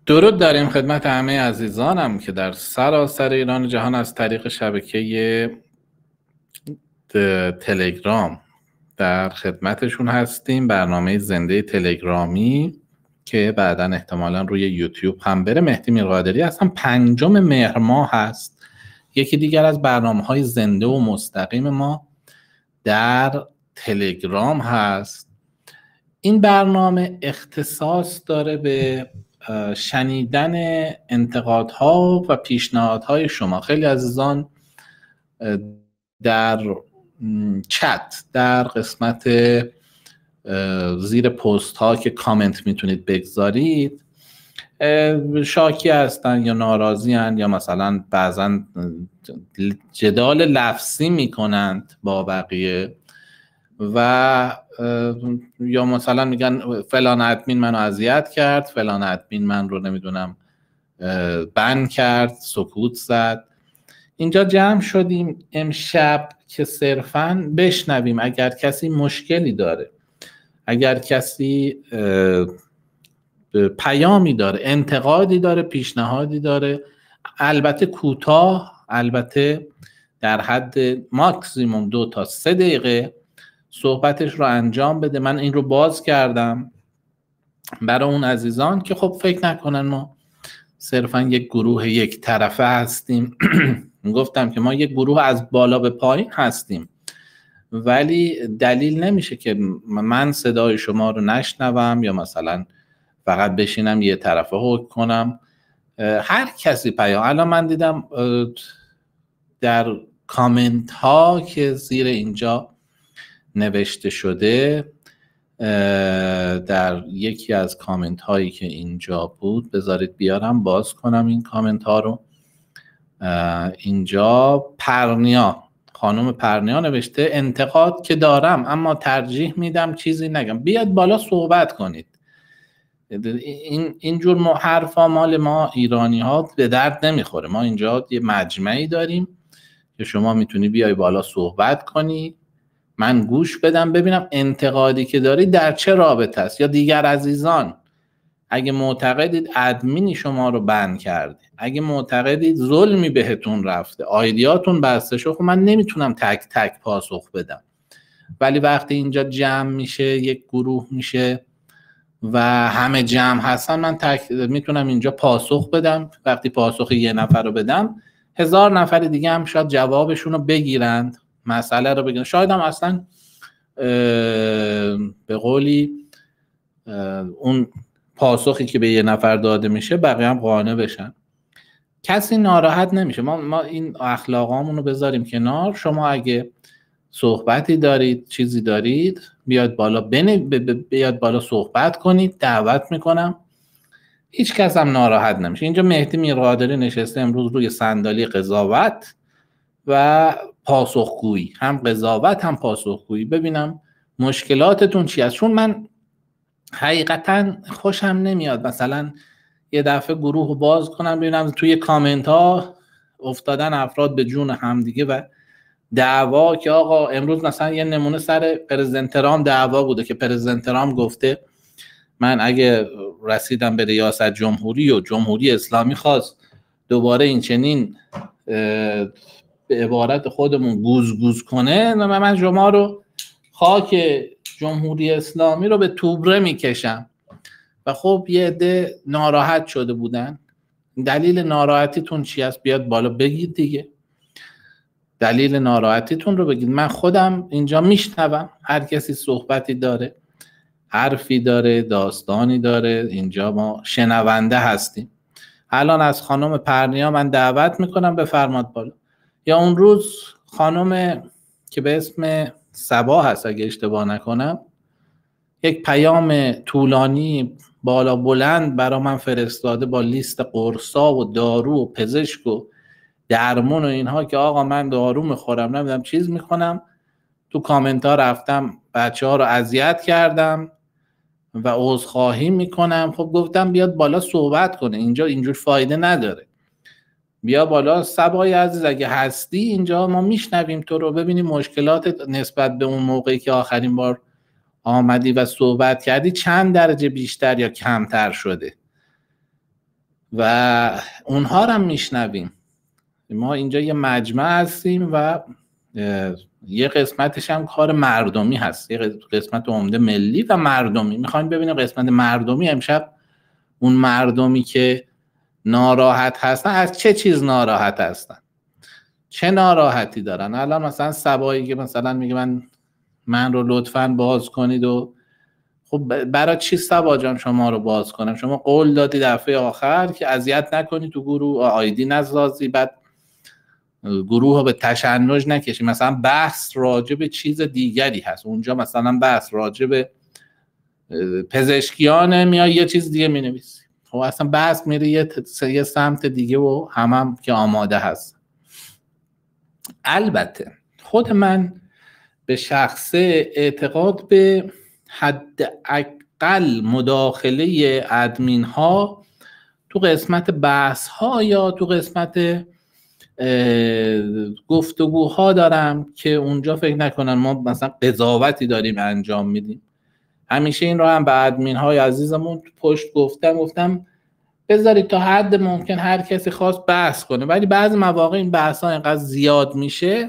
درود داریم خدمت همه عزیزانم که در سراسر ایران و جهان از طریق شبکه تلگرام در خدمتشون هستیم. برنامه زنده تلگرامی که بعداً احتمالاً روی یوتیوب هم بره. مهدی میرقادری هستم. 5 مهر ماه هست، یکی دیگر از برنامه‌های زنده و مستقیم ما در تلگرام هست. این برنامه اختصاص داره به شنیدن انتقادها و پیشنهادهای شما. خیلی عزیزان در چت، در قسمت زیر پست ها که کامنت میتونید بگذارید، شاکی هستن یا ناراضی هستن یا مثلا بعضا جدال لفظی میکنند با بقیه و یا مثلا میگن فلان ادمین منو اذیت کرد، فلان ادمین من رو نمیدونم بن کرد، سکوت زد. اینجا جمع شدیم امشب که صرفاً بشنویم. اگر کسی مشکلی داره، اگر کسی پیامی داره، انتقادی داره، پیشنهادی داره، البته کوتاه، البته در حد ماکسیموم 2 تا 3 دقیقه صحبتش رو انجام بده. من این رو باز کردم برای اون عزیزان که خب فکر نکنن ما صرفا یک گروه یک طرفه هستیم. گفتم که ما یک گروه از بالا به پایین هستیم، ولی دلیل نمیشه که من صدای شما رو نشنوم یا مثلا فقط بشینم یه طرفه حکم کنم. هر کسی پیام، الان من دیدم در کامنت ها که زیر اینجا نوشته شده، در یکی از کامنت هایی که اینجا بود، بذارید بیارم باز کنم این کامنت ها رو. اینجا پرنیا، خانم پرنیا نوشته انتقاد که دارم اما ترجیح میدم چیزی نگم. بیاد بالا صحبت کنید. اینجور حرفا مال ما ایرانی ها به درد نمیخوره. ما اینجا یه مجمعی داریم که شما میتونی بیای بالا صحبت کنی، من گوش بدم ببینم انتقادی که داری در چه رابطه است. یا دیگر عزیزان اگه معتقدید ادمینی شما رو بند کرده، اگه معتقدید ظلمی بهتون رفته، آیدیاتون بسته شد، خب من نمیتونم تک تک پاسخ بدم. ولی وقتی اینجا جمع میشه، یک گروه میشه و همه جمع هستن، من میتونم اینجا پاسخ بدم. وقتی پاسخ یه نفر رو بدم، 1000 نفر دیگه هم شاید جوابشون رو بگیرند، مسئله رو بگیرند، شاید هم اصلا به قولی اون پاسخی که به یه نفر داده میشه بقیه هم قانع بشن. کسی ناراحت نمیشه. ما این اخلاقامون رو بذاریم کنار. شما اگه صحبتی دارید، چیزی دارید، بیاد بالا بیاد بالا صحبت کنید. دعوت میکنم، هیچ کس هم ناراحت نمیشه. اینجا مهدی میرقادری نشسته امروز روی صندلی قضاوت و پاسخگویی، هم قضاوت هم پاسخگویی. ببینم مشکلاتتون چی است، چون من حقیقتا خوشم نمیاد مثلا یه دفعه گروه رو باز کنم ببینم توی کامنت ها افتادن افراد به جون همدیگه و دعوا. که آقا امروز مثلا یه نمونه سر پرزیدنت ترامپ دعوا بوده که پرزیدنت ترامپ گفته من اگه رسیدم به ریاست جمهوری و جمهوری اسلامی خواست دوباره این چنین به عبارت خودمون گوز کنه، من شما رو خاک جمهوری اسلامی رو به توبره میکشم. و خب یه عده ناراحت شده بودن. دلیل ناراحتیتون چی است؟ بیاد بالا بگید دیگه، دلیل ناراحتیتون رو بگید. من خودم اینجا میشنوم، هر کسی صحبتی داره، حرفی داره، داستانی داره، اینجا ما شنونده هستیم. الان از خانم پرنیا من دعوت میکنم بفرماد بالا. یا اون روز خانم که به اسم صبا هست اگه اشتباه نکنم، یک پیام طولانی بالا بلند برا من فرستاده با لیست قرصا و دارو و پزشک و درمون و اینها که آقا من دارو میخورم، نمیدونم چیز میکنم. تو کامنت ها رفتم بچه ها رو اذیت کردم و عذرخواهی میکنم. خب گفتم بیاد بالا صحبت کنه، اینجا اینجور فایده نداره. بیا بالا صبای عزیز اگه هستی، اینجا ما میشنویم تو رو، ببینیم مشکلات نسبت به اون موقعی که آخرین بار آمدی و صحبت کردی چند درجه بیشتر یا کمتر شده. و اونها رو هم میشنویم. ما اینجا یه مجمع هستیم و یه قسمتش هم کار مردمی هست، یه قسمت عمده ملی و مردمی. میخوایم ببینیم قسمت مردمی امشب، اون مردمی که ناراحت هستن از چه چیز ناراحت هستن، چه ناراحتی دارن. الان مثلا سبایی که مثلا میگه من رو لطفاً باز کنید، و خب برای چی سبا جان شما رو باز کنم؟ شما قول دادی دفعه آخر که اذیت نکنی تو گروه، آیدی نسازی، بعد گروه رو به تشنج نکشی. مثلا بحث راجع به چیز دیگری هست اونجا، مثلا بحث راجع به پزشکیانه، میای یه چیز دیگه مینویسی. خب اصلا بحث میره یه سمت دیگه و هم که آماده هست. البته خود من به شخصه اعتقاد به حداقل مداخله ادمین ها تو قسمت بحث ها یا تو قسمت گفتگوها دارم که اونجا فکر نکنن ما مثلا قضاوتی داریم انجام میدیم. همیشه این رو هم به ادمین های عزیزمون پشت گفتم بذارید تا حد ممکن هر کسی خواست بحث کنه، ولی بعضی مواقع این بحث ها اینقدر زیاد میشه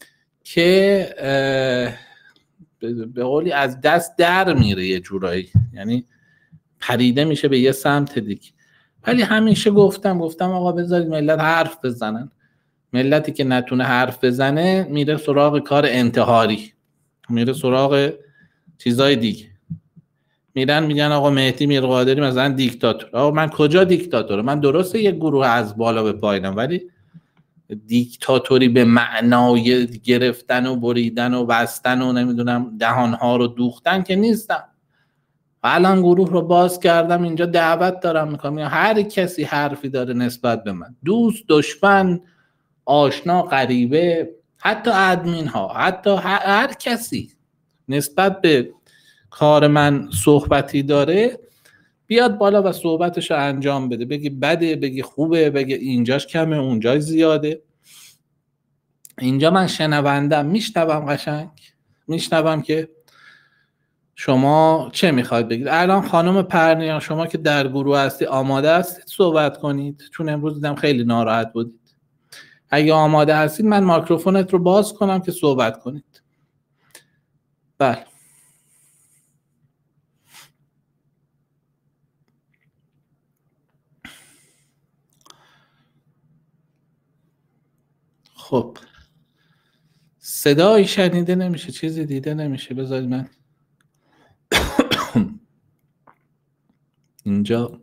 که به قولی از دست در میره یه جورایی، یعنی پریده میشه به یه سمت دیگه. ولی همیشه گفتم آقا بذارید ملت حرف بزنن. ملتی که نتونه حرف بزنه میره سراغ کار انتحاری، میره سراغ چیزای دیگه. میرن میگن آقا مهدی میرقادری مثلا دیکتاتور. آقا من کجا دیکتاتورم؟ من درسته یک گروه از بالا به پایینم، ولی دیکتاتوری به معنای گرفتن و بریدن و بستن و نمیدونم دهانها رو دوختن که نیستم. الان گروه رو باز کردم، اینجا دعوت دارم میکنم، هر کسی حرفی داره نسبت به من، دوست، دشمن، آشنا، غریبه، حتی ادمین ها، حتی هر کسی نسبت به کار من صحبتی داره بیاد بالا و صحبتش رو انجام بده. بگی بده، بگی خوبه، بگی اینجاش کمه، اونجاش زیاده. اینجا من شنوندم، میشنوم، قشنگ میشنوم که شما چه میخواید بگید. الان خانم پرنیا شما که در گروه هستی آماده هستید صحبت کنید؟ چون امروز دیدم خیلی ناراحت بودید. اگه آماده هستید من مایکروفونت رو باز کنم که صحبت کنید. بله. خب صدایی شنیده نمیشه، چیزی دیده نمیشه. بذارید من اینجا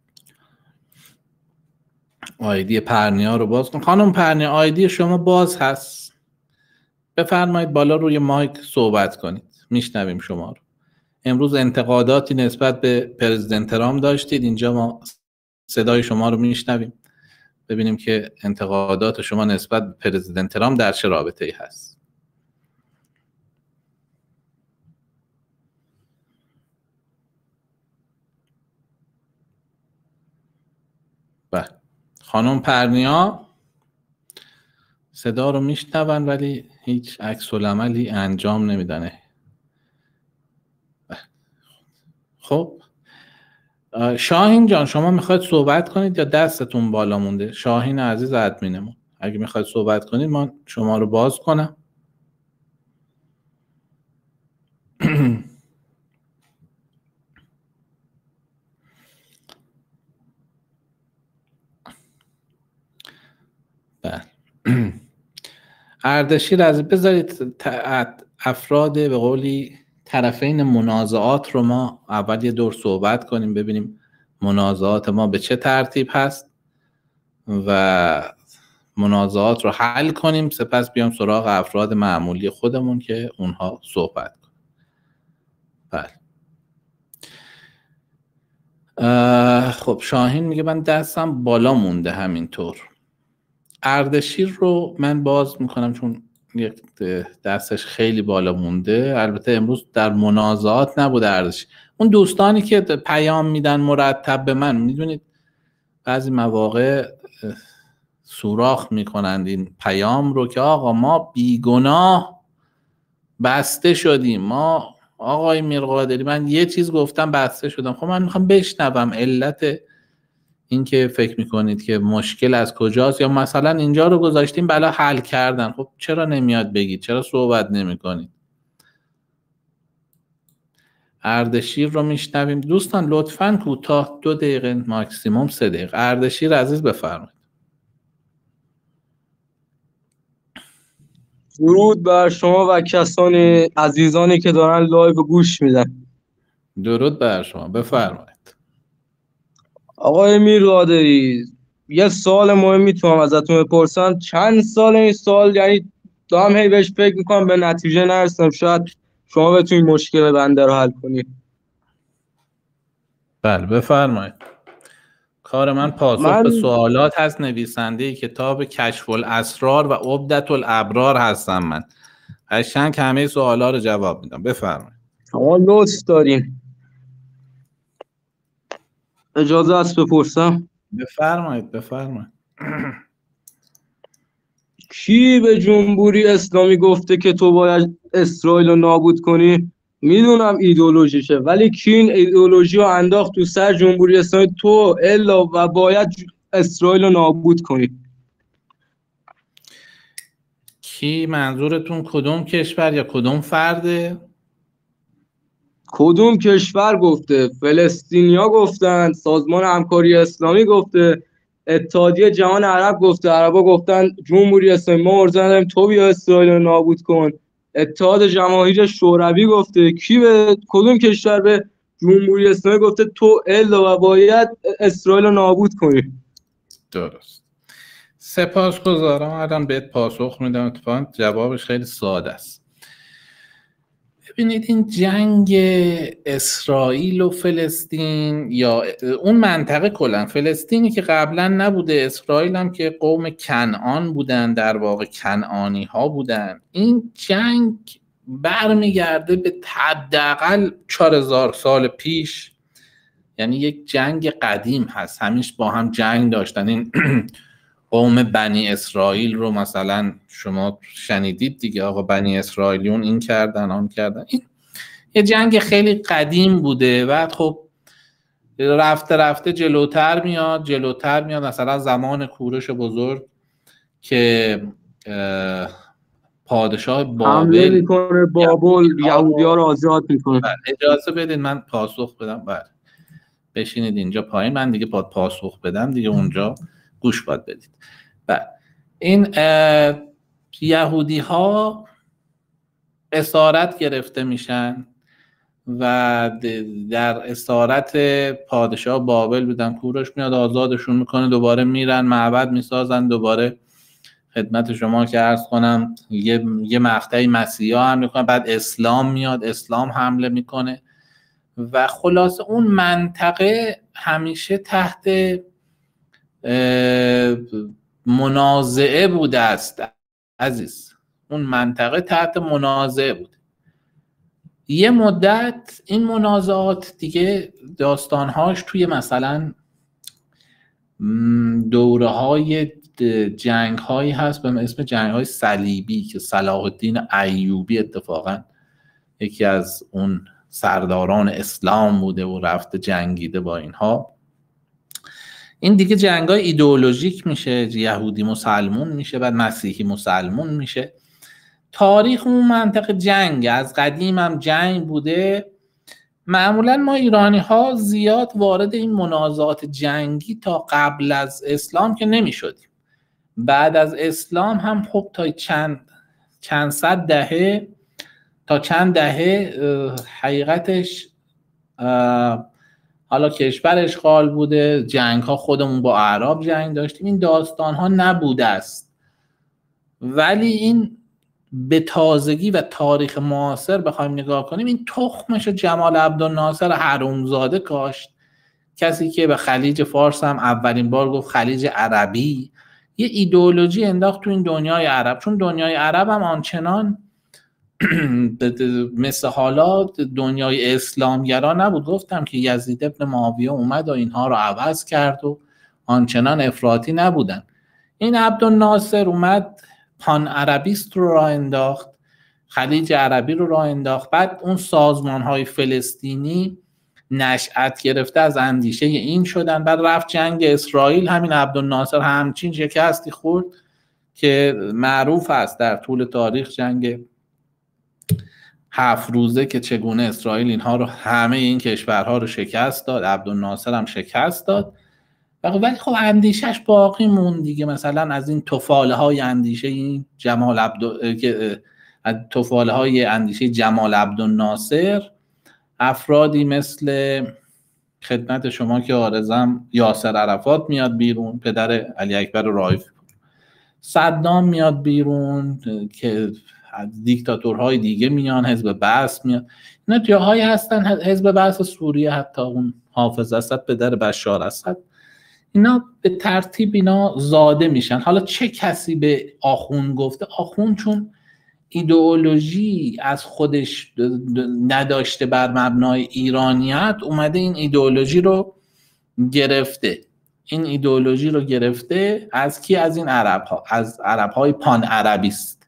آیدی پرنیا رو باز کنم. خانم پرنیا آیدی شما باز هست، بفرمایید بالا روی مایک صحبت کنید، میشنویم شما رو. امروز انتقاداتی نسبت به پرزیدنت ترامپ داشتید، اینجا ما صدای شما رو میشنویم، ببینیم که انتقادات شما نسبت به پرزیدنت ترامپ در چه رابطه‌ای هست. بله. خانم پرنیا صدا رو میشنون ولی هیچ عکس العملی انجام نمیدن. خب شاهین جان شما میخواید صحبت کنید یا دستتون بالا مونده؟ شاهین عزیز ادمینمون اگه میخواید صحبت کنید من شما رو باز کنم. بله. اردشیر عزیز بذارید افراد به قولی طرفین منازعات رو ما اول یه دور صحبت کنیم، ببینیم منازعات ما به چه ترتیب هست و منازعات رو حل کنیم، سپس بیام سراغ افراد معمولی خودمون که اونها صحبت کنیم. بله. خب شاهین میگه من دستم بالا مونده همینطور. اردشیر رو من باز میکنم چون دستش خیلی بالا مونده. البته امروز در منازعات نبود اردشیر. اون دوستانی که پیام میدن مرتب به من، میدونید بعضی مواقع سوراخ میکنند این پیام رو که آقا ما بیگناه بسته شدیم، ما آقای میرقادری من یه چیز گفتم بسته شدم. خب من میخوام بشنوم علت این که فکر میکنید که مشکل از کجاست یا مثلا اینجا رو گذاشتیم بلا حل کردن، خب چرا نمیاد بگید؟ چرا صحبت نمیکنید؟ اردشیر رو میشنویم. دوستان لطفاً کوتاه 2 دقیقه ماکسیموم 3 دقیقه. اردشیر عزیز بفرمایید. درود بر شما و کسان عزیزانی که دارن لایو گوش میدن. درود بر شما، بفرمایید. آقای میرقادری، یه سوال مهم میتونم ازتون بپرسم؟ چند سال این سوال، یعنی دارم هی بهش فکر میکنم به نتیجه نرسم، شاید شما بتونید مشکل بنده رو حل کنید. بله بفرمایید. کار من پاسخ به سوالات هست. نویسنده کتاب کشف الاسرار و عبدة الابرار هستم من. قشنگ همه سوالا رو جواب میدم. بفرمایید. شما لطف دارین. اجازه است بپرسم؟ بفرمایید. کی به جمهوری اسلامی گفته که تو باید اسرائیل رو نابود کنی؟ میدونم ایدئولوژیشه، ولی کی این ایدئولوژی رو انداخت تو سر جمهوری اسلامی تو الا و باید اسرائیل رو نابود کنی؟ کی منظورتون کدوم کشور یا کدوم فرده؟ کدوم کشور گفته؟ فلسطینیا گفتن، سازمان همکاری اسلامی گفته، اتحادیه جهان عرب گفته، عربا گفتن جمهوری اسلامی ما عرضه نداریم تو بیا اسرائیل رو نابود کن، اتحاد جماهیر شوروی گفته. کی به کدوم کشور به جمهوری اسلامی گفته تو الا و باید اسرائیل رو نابود کنی؟ درست. سپاسگزارم. الان بهت پاسخ میدم. اتفاقا جوابش خیلی ساده است. ببینید این جنگ اسرائیل و فلسطین یا اون منطقه کلا، فلسطینی که قبلا نبوده، اسرائیل هم که قوم کنعان بودن، در واقع کنعانی ها بودن، این جنگ برمیگرده به حداقل 4000 سال پیش. یعنی یک جنگ قدیم هست، همیشه با هم جنگ داشتن. این قوم بنی اسرائیل رو مثلا شما شنیدید دیگه، آقا بنی اسرائیلیون این کردن آن کردن. این یه جنگ خیلی قدیم بوده. بعد خب رفته جلوتر میاد مثلا زمان کوروش بزرگ که پادشاه بابل حمله میکنه، بابل یهودی‌ها رو آزاد میکنه. اجازه بدید من پاسخ بدم. بله بشینید اینجا پایین، من دیگه پاسخ بدم دیگه، اونجا گوش باید بدید. بله این یهودی ها اسارت گرفته میشن و در اسارت پادشاه بابل بودن. کوروش میاد آزادشون میکنه، دوباره میرن معبد میسازن، دوباره خدمت شما که عرض کنم یه مقطعی مسیحا حمله میکنن، بعد اسلام میاد، اسلام حمله میکنه و خلاص اون منطقه همیشه تحت منازعه بوده است عزیز. اون منطقه تحت منازعه بود. یه مدت این منازعات دیگه داستانهاش توی مثلا دوره های جنگ هایی هست به اسم جنگ های صلیبی که صلاح الدین ایوبی اتفاقا یکی از اون سرداران اسلام بوده و رفته جنگیده با اینها. این دیگه جنگ های ایدئولوژیک میشه، یهودی مسلمون میشه، بعد مسیحی مسلمون میشه. تاریخ اون منطقه جنگ، از قدیم هم جنگ بوده. معمولا ما ایرانی ها زیاد وارد این منازعات جنگی تا قبل از اسلام که نمی شدیم. بعد از اسلام هم خب تا چند صد دهه تا چند دهه حقیقتش حالا کشور اشغال بوده، جنگ ها خودمون با اعراب جنگ داشتیم، این داستان ها نبوده است. ولی این به تازگی و تاریخ معاصر بخوایم نگاه کنیم، این تخمش جمال عبدالناصر حرومزاده کاشت، کسی که به خلیج فارس هم اولین بار گفت خلیج عربی. یه ایدئولوژی انداخت تو این دنیای عرب، چون دنیای عرب هم آنچنان مثل حالا دنیای اسلامگرا نبود. گفتم که یزید ابن معاویه اومد و اینها رو عوض کرد و آنچنان افراطی نبودن. این عبدالناصر اومد پان عربیست رو راه انداخت، خلیج عربی رو راه انداخت. بعد اون سازمان های فلسطینی نشأت گرفته از اندیشه این شدن. بعد رفت جنگ اسرائیل، همین عبدالناصر همچین شکستی خورد که معروف است در طول تاریخ، جنگ 7 روزه که چگونه اسرائیل اینها رو، همه این کشورها رو شکست داد، عبدالناصر هم شکست داد. ولی خب اندیشش باقی موند دیگه. مثلا از این تفاله های اندیشه این تفاله های اندیشه جمال عبدالناصر، افرادی مثل خدمت شما که آرزم یاسر عرفات میاد بیرون، پدر علی اکبر رائفی، صدام میاد بیرون که دیکتاتورهای دیگه میان، حزب بعث میاد، اینا جاهایی هستن، حزب بعث سوریه حتی اون حافظ اسد پدر بشار اسد، اینا به ترتیب اینا زاده میشن. حالا چه کسی به آخوند گفته؟ آخوند چون ایدئولوژی از خودش نداشته بر مبنای ایرانیت، اومده این ایدئولوژی رو گرفته. این ایدئولوژی رو گرفته از کی؟ از این عرب‌ها، از عرب‌های پان عربیست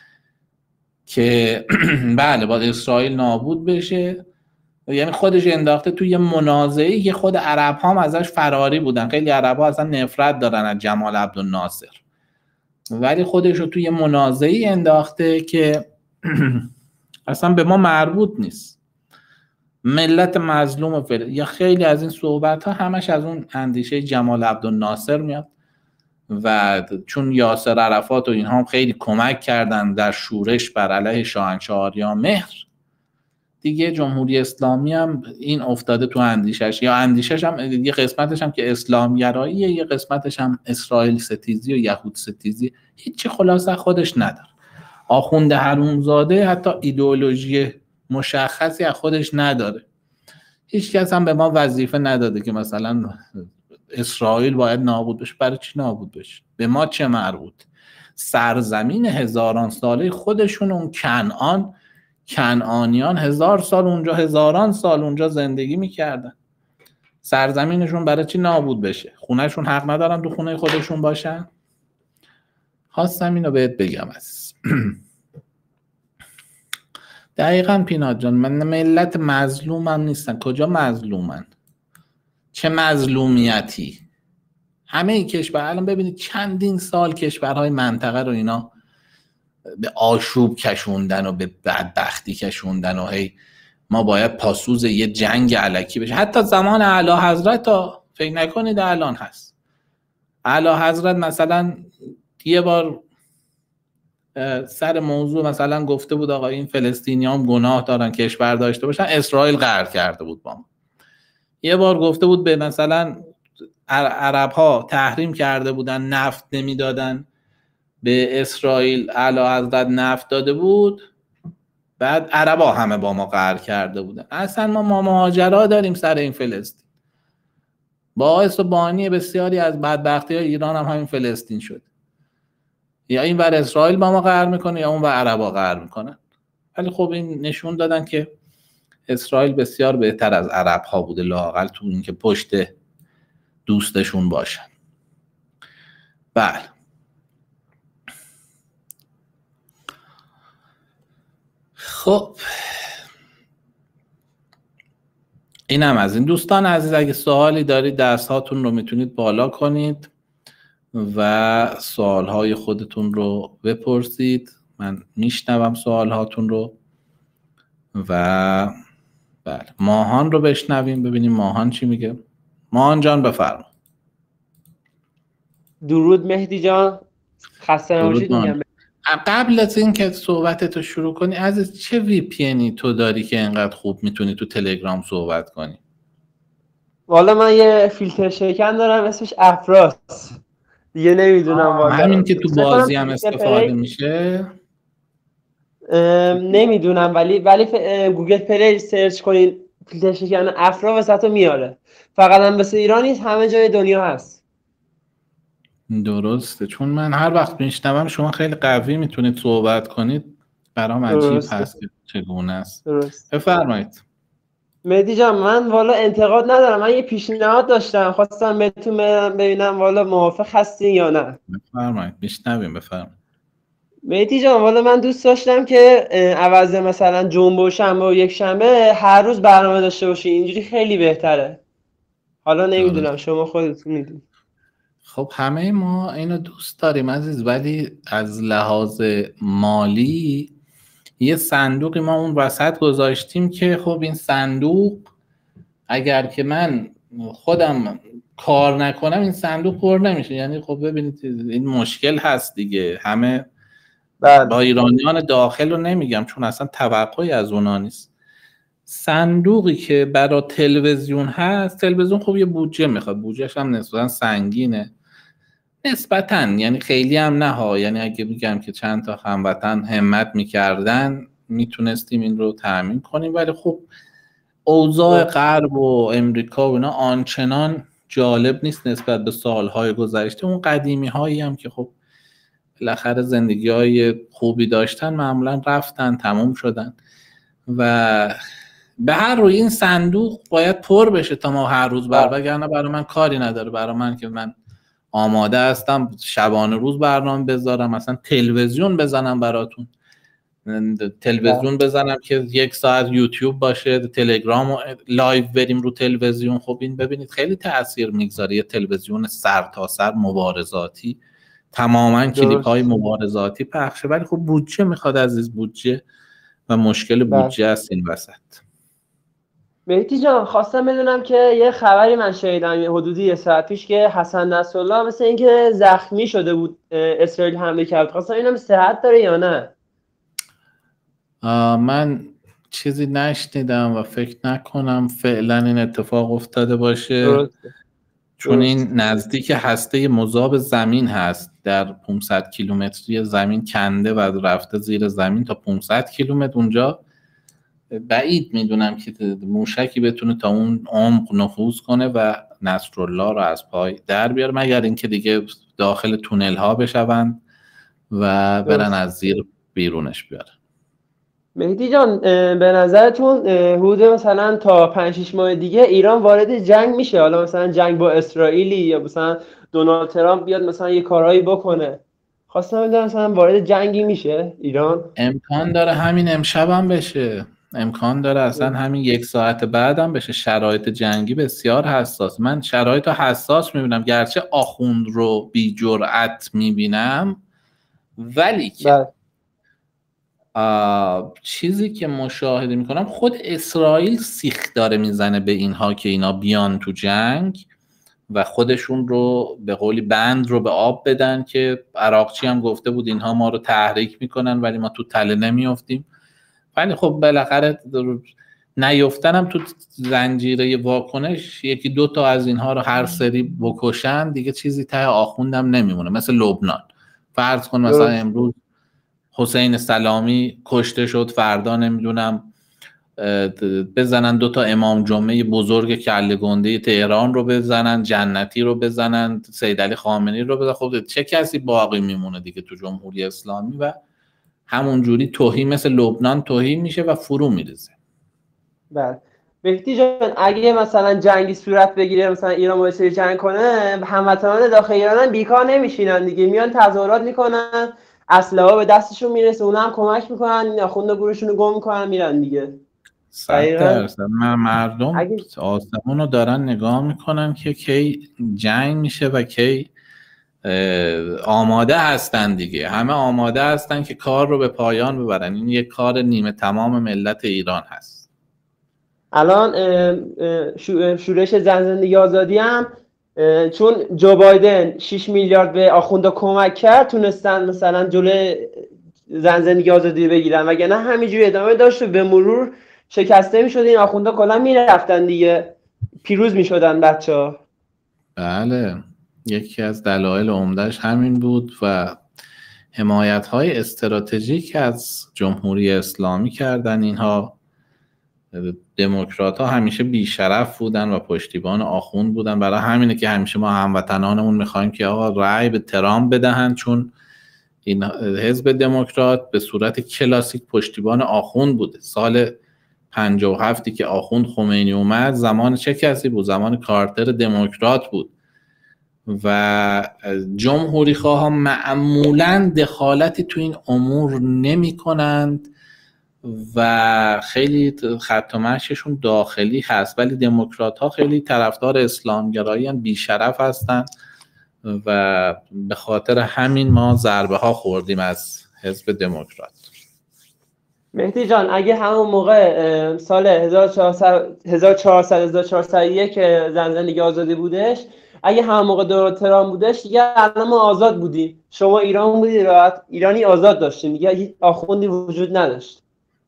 که بله باید اسرائیل نابود بشه. یعنی خودش انداخته توی یه منازعه‌ای که خود عرب‌ها هم ازش فراری بودن. خیلی عرب‌ها اصلا نفرت دارن از جمال عبدالناصر، ولی خودش رو توی منازعه‌ای انداخته که اصلا به ما مربوط نیست. ملت مظلوم یا خیلی از این صحبت‌ها همش از اون اندیشه جمال عبدالناصر میاد و چون یاسر عرفات و اینها هم خیلی کمک کردن در شورش بر علیه شاهنشاه آریامهر، دیگه جمهوری اسلامی هم این افتاده تو اندیشش، یا اندیشش هم یه قسمتش هم که اسلامگراییه، یه قسمتش هم اسرائیل ستیزی و یهود ستیزی، هیچی خلاصه خودش نداره. آخوند حرومزاده حتی ایدئولوژی مشخصی از خودش نداره. هیچ کس هم به ما وظیفه نداده که مثلا اسرائیل باید نابود بشه. برای چی نابود بشه؟ به ما چه مربوط؟ سرزمین هزاران ساله خودشون، اون کنعانیان 1000 سال اونجا، هزاران سال اونجا زندگی میکردن. سرزمینشون برای چی نابود بشه؟ خونهشون حق ندارن تو خونه خودشون باشن؟ خواستم اینو بهت بگم عزیز. دقیقاً پینات جان، من ملت مظلومم نیستن. کجا مظلومن؟ چه مظلومیتی؟ همه این کشور الان ببینید چندین سال کشورهای منطقه رو اینا به آشوب کشوندن و به بدبختی کشوندن و هی ما باید پاسوز یه جنگ الکی بشه. حتی زمان اعلی حضرت ها فکر نکنید الان هست. اعلی حضرت مثلا یه بار سر موضوع مثلا گفته بود آقا این فلسطینیان گناه دارن کشور داشته باشن، اسرائیل قهر کرده بود با ما. یه بار گفته بود به مثلا عرب ها تحریم کرده بودن، نفت نمیدادن به اسرائیل، اعلی حضرت نفت داده بود، بعد عرب ها همه با ما قهر کرده بودن. اصلا ما مهاجرا داریم سر این فلسطین. باعث و بانی بسیاری از بدبختی های ایران هم همین فلسطین شد. یا این بر اسرائیل با ما قهر میکنه یا اون بر عرب ها قهر میکنن. ولی خب این نشون دادن که اسرائیل بسیار بهتر از عرب ها بوده، لااقل تو این که پشت دوستشون باشن. بله خب اینم از این. دوستان عزیز اگه سوالی دارید دستهاتون رو میتونید بالا کنید و سوالهای خودتون رو بپرسید. من میشنوم سوالهاتون رو. و بله ماهان رو بشنویم ببینیم ماهان چی میگه. ماهان جان بفرما. درود مهدی جان، خسته نباشید میگم. قبل از این که صحبتتو شروع کنی عزیز، چه وی پی اینی تو داری که اینقدر خوب میتونی تو تلگرام صحبت کنی؟ والا من یه فیلتر شکن دارم اسمش افراس دیگه، نمیدونم والا. همین که تو بازی هم استفاده میشه؟ نمیدونم ولی گوگل پلی سرچ کنین فیلتر شکن افرا وسطو میاره. فقط هم بس ایران نیست، همه جای دنیا هست. درسته، چون من هر وقت میشنوم شما خیلی قوی میتونید صحبت کنید، برام عجیب هست که چگونه است. بفرمایید. مهدی جان من والا انتقاد ندارم، من یه پیشنهاد داشتم، خواستم بهتون ببینم والا موافق هستین یا نه. بفرمایید میشنویم. بفرمایید. مهدی جان والا من دوست داشتم که عوض مثلا جنبه و شنبه و یک شنبه هر روز برنامه داشته باشی، اینجوری خیلی بهتره. حالا درست. نمیدونم شما خودتون میدونید. خب همه ما اینو دوست داریم عزیز، ولی از لحاظ مالی یه صندوقی ما اون وسط گذاشتیم که خب این صندوق اگر که من خودم کار نکنم این صندوق پر نمیشه. یعنی خب ببینید این مشکل هست دیگه. همه با ایرانیان داخل رو نمیگم چون اصلا توقعی از اونا نیست. صندوقی که برای تلویزیون هست، تلویزیون خب یه بودجه میخواد، بودجهش هم نسبتا سنگینه، نسبتا یعنی خیلی هم نه ها. یعنی اگه بگم که چند تا هموطن همت میکردن میتونستیم این رو تأمین کنیم، ولی خب اوضاع غرب و امریکا و اینا آنچنان جالب نیست نسبت به سالهای گذشته. اون قدیمی هایی هم که خب بالاخره زندگی های خوبی داشتن معمولا رفتن، تموم شدن و به هر روی این صندوق باید پر بشه تا ما هر روز وگرنه برای من کاری نداره. برای من که من آماده هستم شبانه روز برنامه بذارم، مثلا تلویزیون بزنم براتون، تلویزیون بزنم که 1 ساعت یوتیوب باشه، تلگرام و لایو بریم رو تلویزیون. خب این ببینید خیلی تأثیر میگذاره. یه تلویزیون سر تا سر مبارزاتی، تماما کلیپ های مبارزاتی پخشه، ولی خب بودجه میخواد عزیز، بودجه و مشکل بودجه است این وسط. مهدی جان خواستم بدونم که یه خبری من شنیدم حدودی 1 ساعت پیش که حسن نصرالله مثل اینکه زخمی شده بود، اسرائیل حمله کرد. خواستم ببینم صحت داره یا نه. من چیزی نشنیدم و فکر نکنم فعلا این اتفاق افتاده باشه. چون این نزدیک هسته مذاب زمین هست، در 500 کیلومتری زمین کنده و رفته زیر زمین تا 500 کیلومتر اونجا. بعید میدونم که موشکی بتونه تا اون عمق نفوذ کنه و نصرالله رو از پای در بیاره، مگر اینکه دیگه داخل تونل ها بشوند و برن از زیر بیرونش بیارن. مهدی جان به نظرتون حدود مثلا تا 5-6 ماه دیگه ایران وارد جنگ میشه؟ حالا مثلا جنگ با اسرائیلی یا مثلا دونالد ترامپ بیاد مثلا یه کارهایی بکنه. خواستم بدونم مثلا وارد جنگی میشه ایران؟ امکان داره همین امشب هم بشه، امکان داره اصلا همین 1 ساعت بعدم بشه. شرایط جنگی بسیار حساس. من شرایط حساس میبینم، گرچه آخوند رو بی جرأت میبینم، ولی که چیزی که مشاهده میکنم خود اسرائیل سیخ داره میزنه به اینها که اینا بیان تو جنگ و خودشون رو به قولی بند رو به آب بدن، که عراقچی هم گفته بود اینها ما رو تحریک میکنن ولی ما تو تله نمیافتیم. ولی خب بالاخره نیفتنم تو زنجیره واکنش 1-2 تا از اینها رو هر سری بکشن دیگه چیزی ته آخوندم نمیمونه. مثل لبنان فرض کن مثلا امروز حسین سلامی کشته شد، فردا نمیدونم بزنن 2 تا امام جمعه بزرگ کله گنده تهران رو بزنن، جنتی رو بزنن، سید علی خامنه‌ای رو بزنن. خب چه کسی باقی میمونه دیگه تو جمهوری اسلامی؟ و همون جوری توهین مثل لبنان توهین میشه و فرو میرزه. بله مهدی جان اگه مثلا جنگی صورت بگیره، مثلا ایران باعث جنگ کنه، هموطنان داخل ایران هم بیکار نمیشینن دیگه، میان تظاهرات میکنن، اسلحه به دستشون میرسه، اونا هم کمک میکنن، آخوند گروهشون رو گم میکنن میرن دیگه. 100% مردم آسمون رو دارن نگاه میکنن که کی جنگ میشه و کی آماده هستن دیگه. همه آماده هستن که کار رو به پایان ببرن. این یک کار نیمه تمام ملت ایران هست. الان شورش زن زندگی آزادی هم چون جو بایدن 6 میلیارد به آخوندا کمک کرد تونستن مثلا جلوی زن زندگی آزادی بگیرن، وگرنه همینجوری ادامه داشت و به مرور شکسته میشد این آخوندا کلا میرفتن دیگه، پیروز میشدن بچه‌ها. بله یکی از دلایل عمدهش همین بود و حمایت‌های استراتژیک از جمهوری اسلامی کردن. اینها دموکرات‌ها همیشه بیشرف بودن و پشتیبان آخوند بودن. برای همینه که همیشه ما هموطنانمون میخوایم که آقا رأی به ترامپ بدهن، چون این حزب دموکرات به صورت کلاسیک پشتیبان آخوند بوده. سال 57 که آخوند خمینی اومد زمان چه کسی بود؟ زمان کارتر دموکرات بود و جمهوری خواه معمولاً دخالتی تو این امور نمی کنند و خیلی خط و مشیشون داخلی هست، ولی دموکرات ها خیلی طرفدار اسلامگرایی هم بیشرف هستن و به خاطر همین ما ضربه ها خوردیم از حزب دموکرات. مهدی جان، اگه همون موقع سال 1401 زن زندگی آزادی بودش، اگه همون موقع دونالد ترامپ بودش، دیگه الان ما آزاد بودیم، شما ایران بودی، راحت ایرانی آزاد داشتیم، دیگه هیچ آخوندی وجود نداشت.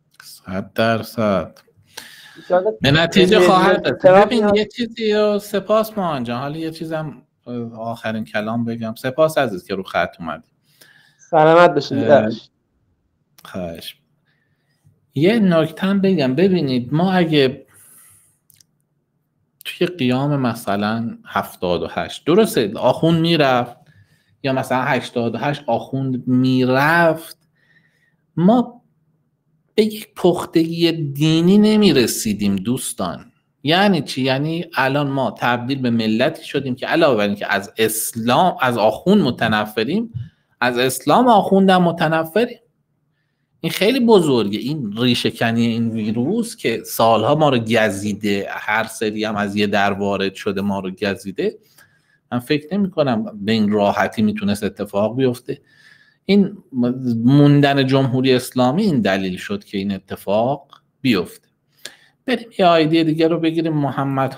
100%. به نتیجه خواهد رسید. ببین یه چیزی رو سپاس ماهان جان، حالا یه چیزم آخرین کلام بگم. سپاس عزیز که رو خط اومدی. سلامت باشید. خواهش. یه نکته بگم. ببینید ما اگه توی قیام مثلا 78 درسته آخوند میرفت یا مثلا 88 آخوند میرفت، ما به یک پختگی دینی نمیرسیدیم دوستان. یعنی چی؟ یعنی الان ما تبدیل به ملتی شدیم که علاوه بر اینکه از اسلام از آخوند متنفریم، از اسلام آخوندم متنفریم. این خیلی بزرگه، این ریشه کنی این ویروس که سالها ما رو گزیده، هر سری هم از یه در وارد شده ما رو گزیده. من فکر نمی کنم به این راحتی میتونست اتفاق بیفته. این موندن جمهوری اسلامی این دلیل شد که این اتفاق بیفته. بریم یه آیدی دیگه رو بگیریم. محمد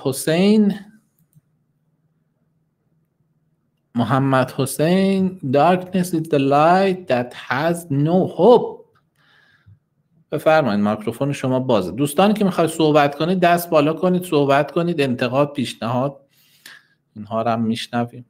حسین Darkness is the light that has no hope. بفرمایید، میکروفون شما بازه. دوستانی که میخواید صحبت کنید دست بالا کنید، صحبت کنید، انتقاد، پیشنهاد، اینها رو هم میشنویم.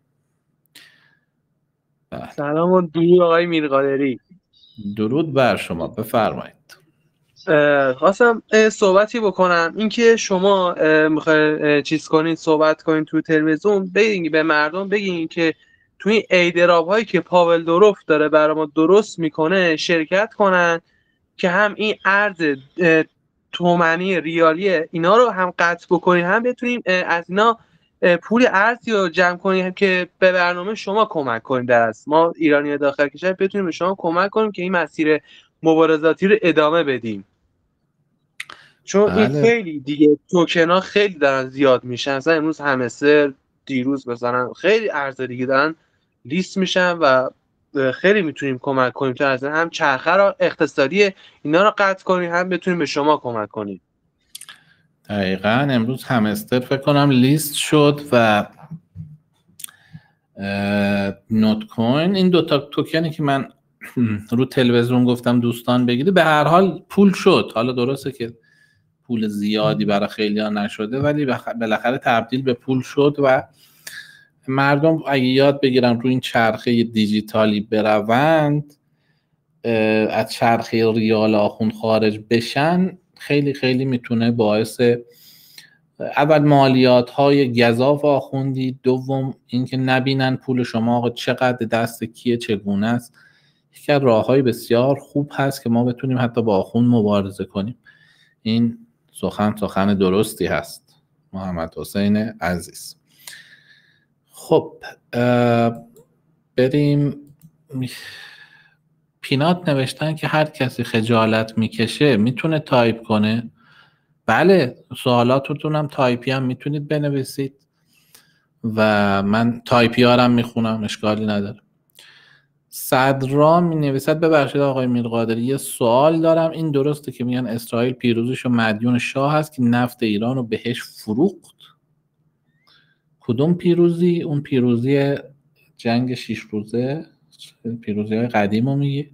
سلام و درود آقای میرقادری. درود بر شما، بفرمایید. خواستم صحبتی بکنم. اینکه شما میخواید چیز کنید، صحبت کنید تو تلویزیون، بگین به مردم بگین که توی ایدراب هایی که پاول دوروف داره برای ما درست میکنه شرکت کنن، که هم این ارز تومانی ریالی اینا رو هم قطع بکنیم، هم بتونیم از اینا پول ارزی رو جمع کنیم که به برنامه شما کمک کنیم. در از ما ایرانی داخل کشور بتونیم به شما کمک کنیم که این مسیر مبارزاتی رو ادامه بدیم، چون این خیلی دیگه توکن ها خیلی دارن زیاد میشن. مثلا امروز همستر، دیروز مثلا خیلی ارز دیگه دارن لیست میشن و خیلی میتونیم کمک کنیم تا از هم چرخه را اقتصادی اینا رو قطع کنیم، هم بتونیم به شما کمک کنیم. دقیقاً امروز همستر فکر کنم لیست شد و نوت کوین، این دوتا توکنی که من رو تلویزیون گفتم دوستان بگیرید، به هر حال پول شد. حالا درسته که پول زیادی برای خیلی ها نشده، ولی بالاخره تبدیل به پول شد و مردم اگه یاد بگیرن رو این چرخه دیجیتالی بروند، از چرخه ریال آخوند خارج بشن، خیلی خیلی میتونه باعث اول مالیات های گزاف آخوندی، دوم اینکه نبینن پول شما آقا چقدر دست کیه، چگونه است. یکی از راههای بسیار خوب هست که ما بتونیم حتی با آخوند مبارزه کنیم. این سخن درستی هست محمد حسین عزیز. خب بریم. پینات نوشتن که هر کسی خجالت میکشه میتونه تایپ کنه. بله، سوالاتتون هم تایپی هم میتونید بنویسید و من تایپی ها هم میخونم، اشکالی نداره. صدرا می نویسد ببخشید آقای میرقادری، یه سوال دارم. این درسته که میگن اسرائیل پیروزیشو مدیون شاه هست که نفت ایران رو بهش فروخت؟ کدوم پیروزی؟ اون پیروزی جنگ 6 روزه؟ پیروزی های قدیم رو میگی؟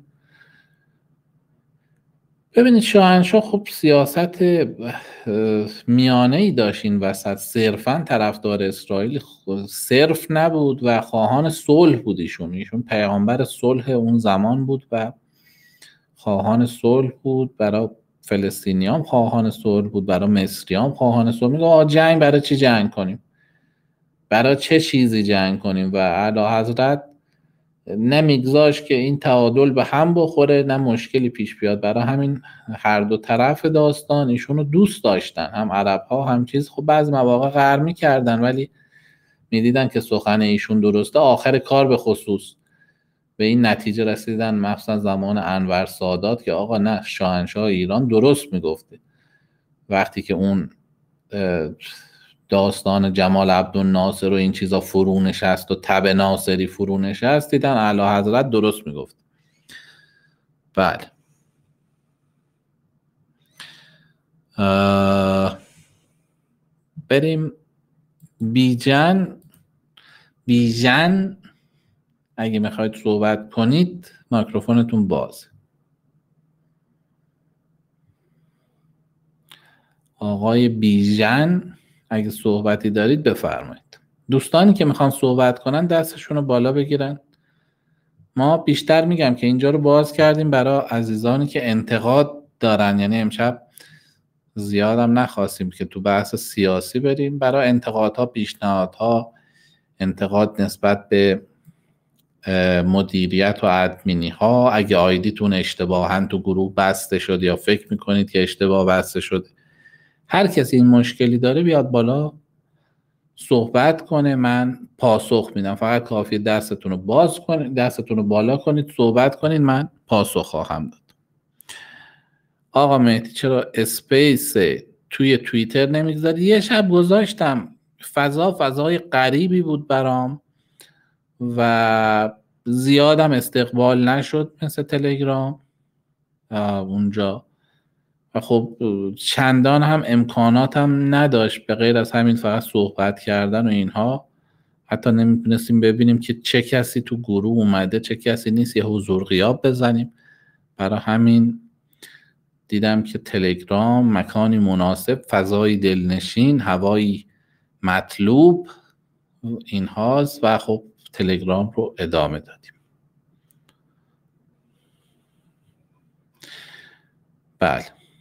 ببینید شاهنشاه خب سیاست میانه‌ای داشت این وسط، صرفاً طرفدار اسرائیل صرف نبود و خواهان صلح بود. ایشون پیامبر صلح اون زمان بود و خواهان صلح بود. برای فلسطینیان خواهان صلح بود، برای مصریان خواهان صلح. میگه جنگ برای چی جنگ کنیم؟ برای چه چیزی جنگ کنیم؟ و اعلیحضرت نمیگذاشت که این تعادل به هم بخوره، نه مشکلی پیش بیاد. برای همین هر دو طرف داستان ایشونو دوست داشتن، هم عرب ها هم چیز. خب بعضی مواقع قهر می‌کردن، ولی میدیدن که سخن ایشون درسته، آخر کار به خصوص به این نتیجه رسیدن، مخصوصا زمان انور سادات، که آقا نه، شاهنشاه ایران درست میگفته. وقتی که اون داستان جمال عبدالناصر و این چیزا فرو نشست و تب ناصری فرو نشست، دیدن اعلی حضرت درست میگفت. بله. بریم بیژن اگه میخواید صحبت کنید میکروفونتون باز. آقای بیژن اگه صحبتی دارید بفرمایید. دوستانی که میخوان صحبت کنن دستشون رو بالا بگیرن. ما بیشتر میگم که اینجا رو باز کردیم برای عزیزانی که انتقاد دارن، یعنی امشب زیادم نخواستیم که تو بحث سیاسی بریم، برای انتقادها، پیشنهادها، انتقاد نسبت به مدیریت و ادمینی ها، اگه آیدیتون اشتباهاً تو گروه بسته شد یا فکر میکنید که اشتباه بسته شد، هر کسی این مشکلی داره بیاد بالا صحبت کنه، من پاسخ میدم. فقط کافیه دستتون رو باز کنید، دستتون رو بالا کنید، صحبت کنید، من پاسخ خواهم داد. آقا مهدی چرا اسپیس توی توییتر نمیگذاری؟ یه شب گذاشتم، فضای غریبی بود برام و زیادم استقبال نشد مثل تلگرام اونجا، و خب چندان هم امکاناتم نداشت به غیر از همین فقط صحبت کردن و اینها. حتی نمیتونستیم ببینیم که چه کسی تو گروه اومده چه کسی نیست، یه حضور غیاب بزنیم. برای همین دیدم که تلگرام مکانی مناسب، فضایی دلنشین، هوایی مطلوب این هاست و خب تلگرام رو ادامه دادیم. بله.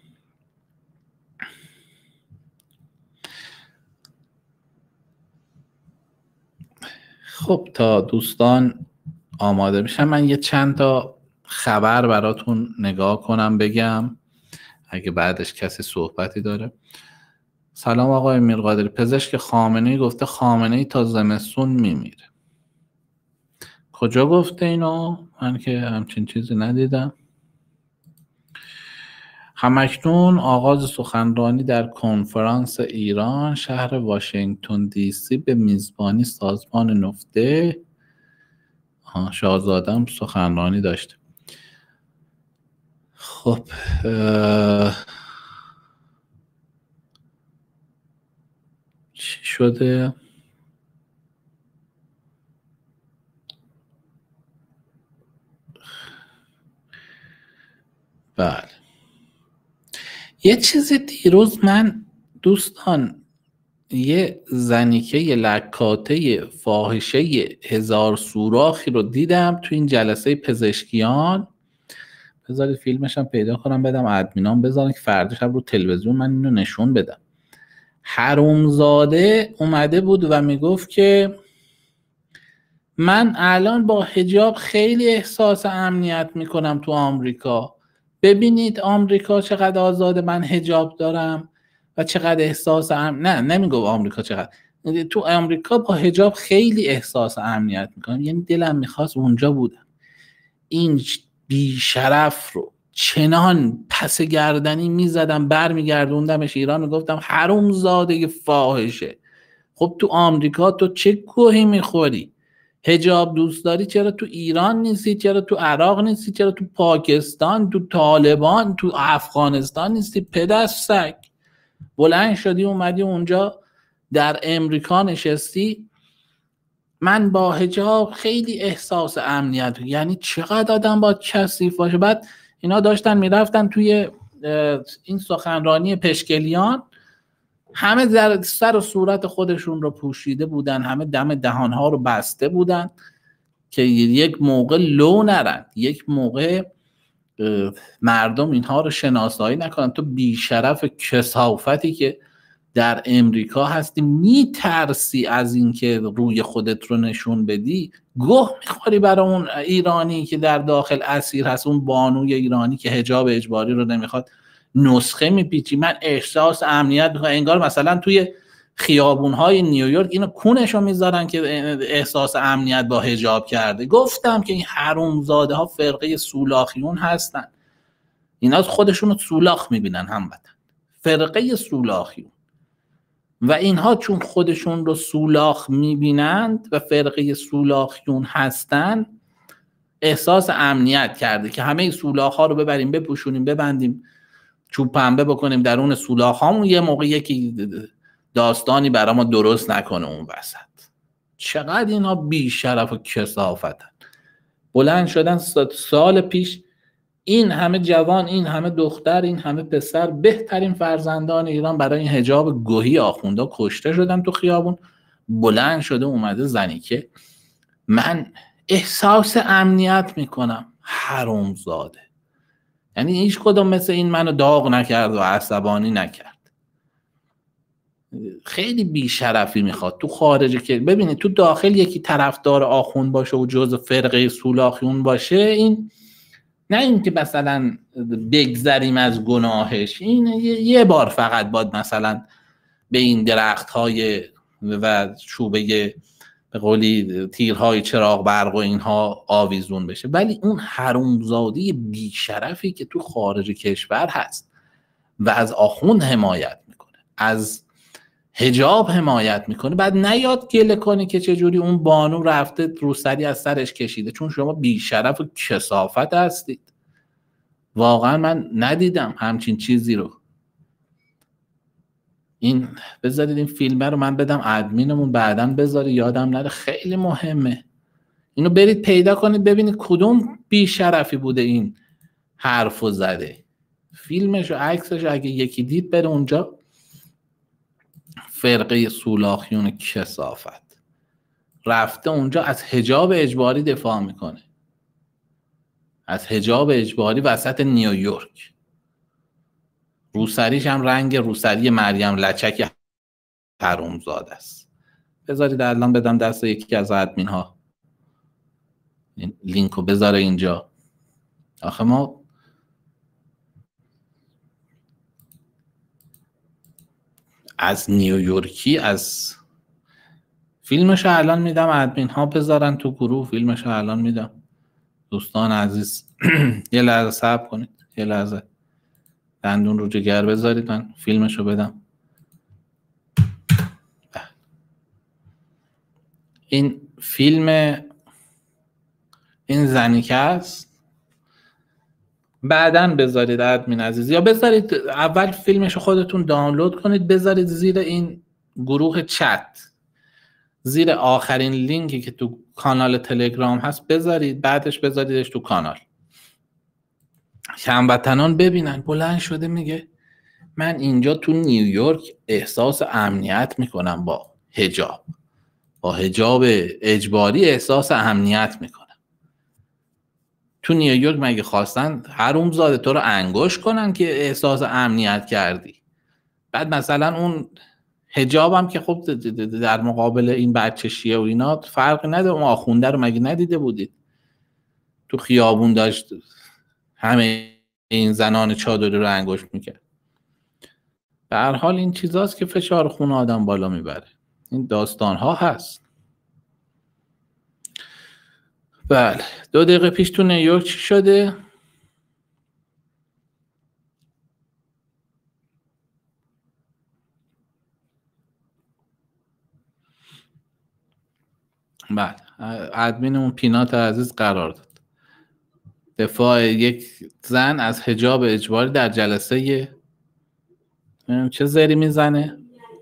خب تا دوستان آماده بشن من یه چند تا خبر براتون نگاه کنم بگم اگه بعدش کسی صحبتی داره. سلام آقای میرقادری، پزشک خامنه‌ای گفته خامنه‌ای تا زمستون میمیره. کجا گفته اینو؟ من که همچین چیزی ندیدم. همکنون آغاز سخنرانی در کنفرانس ایران شهر واشنگتن دی سی به میزبانی سازمان نفته. شاهزاده هم سخنرانی داشته. خب چی شده؟ بله. یه چیزی دیروز من دوستان یه زنیکه یه لکاته فاحشه 1000 سوراخی رو دیدم تو این جلسه پزشکیان. بذارید فیلمش هم پیدا کنم بدم ادمینام بذارن که فردا شب رو تلویزیون من اینو نشون بدم. حرومزاده اومده بود و میگفت که من الان با حجاب خیلی احساس امنیت میکنم تو آمریکا. ببینید آمریکا چقدر آزاده، من حجاب دارم و چقدر احساس نمیگفت آمریکا چقدر، تو آمریکا با حجاب خیلی احساس امنیت میکنم. یعنی دلم میخواست اونجا بودم. این بیشرف رو چنان پس گردنی میزدم برمیگردوندمش ایران و گفتم حرومزاده فاحشه. خب تو آمریکا تو چه گوهی میخوری؟ حجاب دوست داری چرا تو ایران نیستی؟ چرا تو عراق نیستی؟ چرا تو پاکستان، تو طالبان، تو افغانستان نیستی؟ پدر سگ بلند شدی اومدی اونجا در امریکا نشستی. من با حجاب خیلی احساس امنیت. یعنی چقدر آدم باید کثیف باشه. بعد اینا داشتن میرفتن توی این سخنرانی پشکلیان، همه در سر و صورت خودشون رو پوشیده بودن، همه دم دهانها رو بسته بودن که یک موقع لو نرن، یک موقع مردم اینها رو شناسایی نکنن. تو بیشرف کثافتی که در امریکا هستی میترسی از اینکه روی خودت رو نشون بدی، گوه میخوری برای اون ایرانی که در داخل اسیر هست، اون بانوی ایرانی که حجاب اجباری رو نمیخواد، نسخه میپیچی. من احساس امنیت میکنم. انگار مثلا توی خیابون‌های نیویورک اینو کونشو میذارن که احساس امنیت با حجاب کرده. گفتم که این حرومزاده ها فرقه سولاخیون هستن، اینا خودشونو سولاخ میبینن هموطن، فرقه سولاخیون. و اینها چون خودشون رو سولاخ میبینند و فرقه سولاخیون هستن، احساس امنیت کرده که همه سولاخ ها رو ببریم بپوشونیم ببندیم چوب پنبه بکنیم درون سولاخ هامون، یه موقع یکی داستانی برای ما درست نکنه اون وسط. چقدر اینا بی شرف و کثافتن. بلند شدن سال پیش این همه جوان، این همه دختر، این همه پسر، بهترین فرزندان ایران برای این حجاب گوهی آخوندا کشته شدن تو خیابون. بلند شده اومده زنی که من احساس امنیت میکنم. حرومزاده. یعنی هیچ کدوم مثل این منو داغ نکرد و عصبانی نکرد. خیلی بیشرفی میخواد تو خارج. که ببینید تو داخل یکی طرفدار آخوند باشه و جزء فرقه سولاخیون باشه، این نه این که مثلا بگذریم از گناهش، این یه بار فقط باید مثلا به این درخت های و چوبه به قولی تیرهای چراغ برق و اینها آویزون بشه. ولی اون حرومزاده بیشرفی که تو خارج کشور هست و از آخوند حمایت میکنه، از حجاب حمایت میکنه، بعد نیاد گله کنی که چجوری اون بانو رفته روسری از سرش کشیده. چون شما بیشرف و کثافت هستید. واقعا من ندیدم همچین چیزی رو. این بذارید این فیلمه رو من بدم ادمینمون بعداً بذاره، یادم نره، خیلی مهمه. اینو برید پیدا کنید ببینید کدوم بیشرفی بوده این حرفو زده. فیلمش و عکسش اگه یکی دید بره اونجا. فرقه سولاخیون کثافت رفته اونجا از حجاب اجباری دفاع میکنه، از حجاب اجباری وسط نیویورک. روسریش هم رنگ روسری مریم لچک حرومزاده است. بذارید الان بدم دست یکی از ادمین ها این لینکو بذاره اینجا. آخه ما از نیویورکی، از فیلمشو الان میدم ادمین ها بذارن تو گروه. فیلمشو الان میدم دوستان عزیز. یه لحظه صبر کنید، یه لحظه دندون رو جگر بذارید من فیلمشو بدم. این فیلم این زنی که هست بعداً بذارید ادمین عزیز، یا بذارید اول فیلمشو خودتون دانلود کنید بذارید زیر این گروه چت، زیر آخرین لینکی که تو کانال تلگرام هست بذارید، بعدش بذاریدش تو کانال هموطنان ببینن. بلند شده میگه من اینجا تو نیویورک احساس امنیت میکنم با حجاب، با حجاب اجباری احساس امنیت میکنم. تو نیویورک مگه خواستن حرومزاده تو رو انگوش کنن که احساس امنیت کردی؟ بعد مثلا اون حجابم که خب در مقابل این بچه شیعه و اینا فرق نداره. اون آخونده رو مگه ندیده بودید تو خیابون داشت همه این زنان چادری رو انگوش میکرد؟ به هر حال این چیزاست که فشار خون آدم بالا میبره. این داستان ها هست. بله 2 دقیقه پیش تو نیویورک چی شده؟ بله ادمین اون پینات عزیز قرار داد دفاع یک زن از حجاب اجباری در جلسه چه زری میزنه؟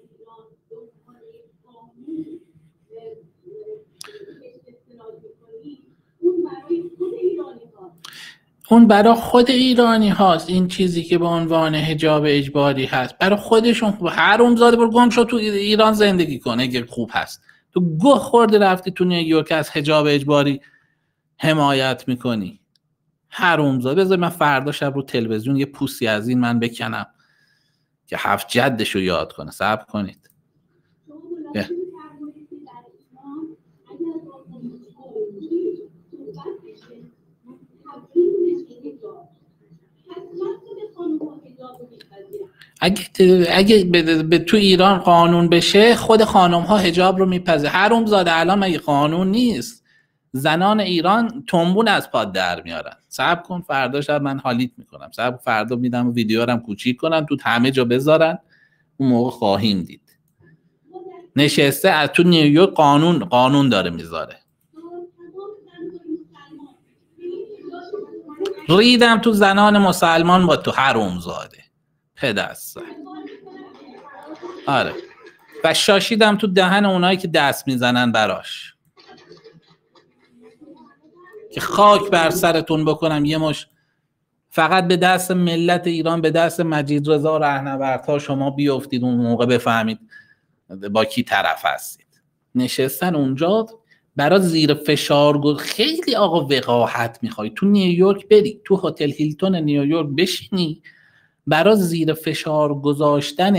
اون برای خود ایرانی هاست. این چیزی که به عنوان حجاب اجباری هست برای خودشون خوب. حرومزاده برو گم شو تو ایران زندگی کنه اگه خوب هست. تو گوه خورده رفتی تو نیویورک از حجاب اجباری حمایت میکنی. حرومزاده. بذار من فردا شب رو تلویزیون یه پوسی از این من بکنم که 7 جدشو یاد کنه. صبر کنید. اگه به تو ایران قانون بشه، خود خانم ها حجاب رو میپذه. حرومزاده الان مگه قانون نیست؟ زنان ایران تنبون از پاد در میارن. صبر کن فردا شب من حالیت میکنم، صبر فردا میدم ویدیو رو کوچیک کنن تو همه جا بذارن، اون موقع خواهیم دید. نشسته از تو نیویورک قانون داره میذاره. ریدم تو زنان مسلمان با تو حرومزاده پدسته. آره، و شاشیدم تو دهن اونایی که دست میزنن براش، که خاک بر سرتون بکنم یه مش فقط به دست ملت ایران، به دست مجید رضا رهنوردها شما بیافتید، اون موقع بفهمید با کی طرف هستید. نشستن اونجا برای زیر فشار خیلی آقا وقاحت میخوای تو نیویورک بری تو هتل هیلتون نیویورک بشینی برای زیر فشار گذاشتن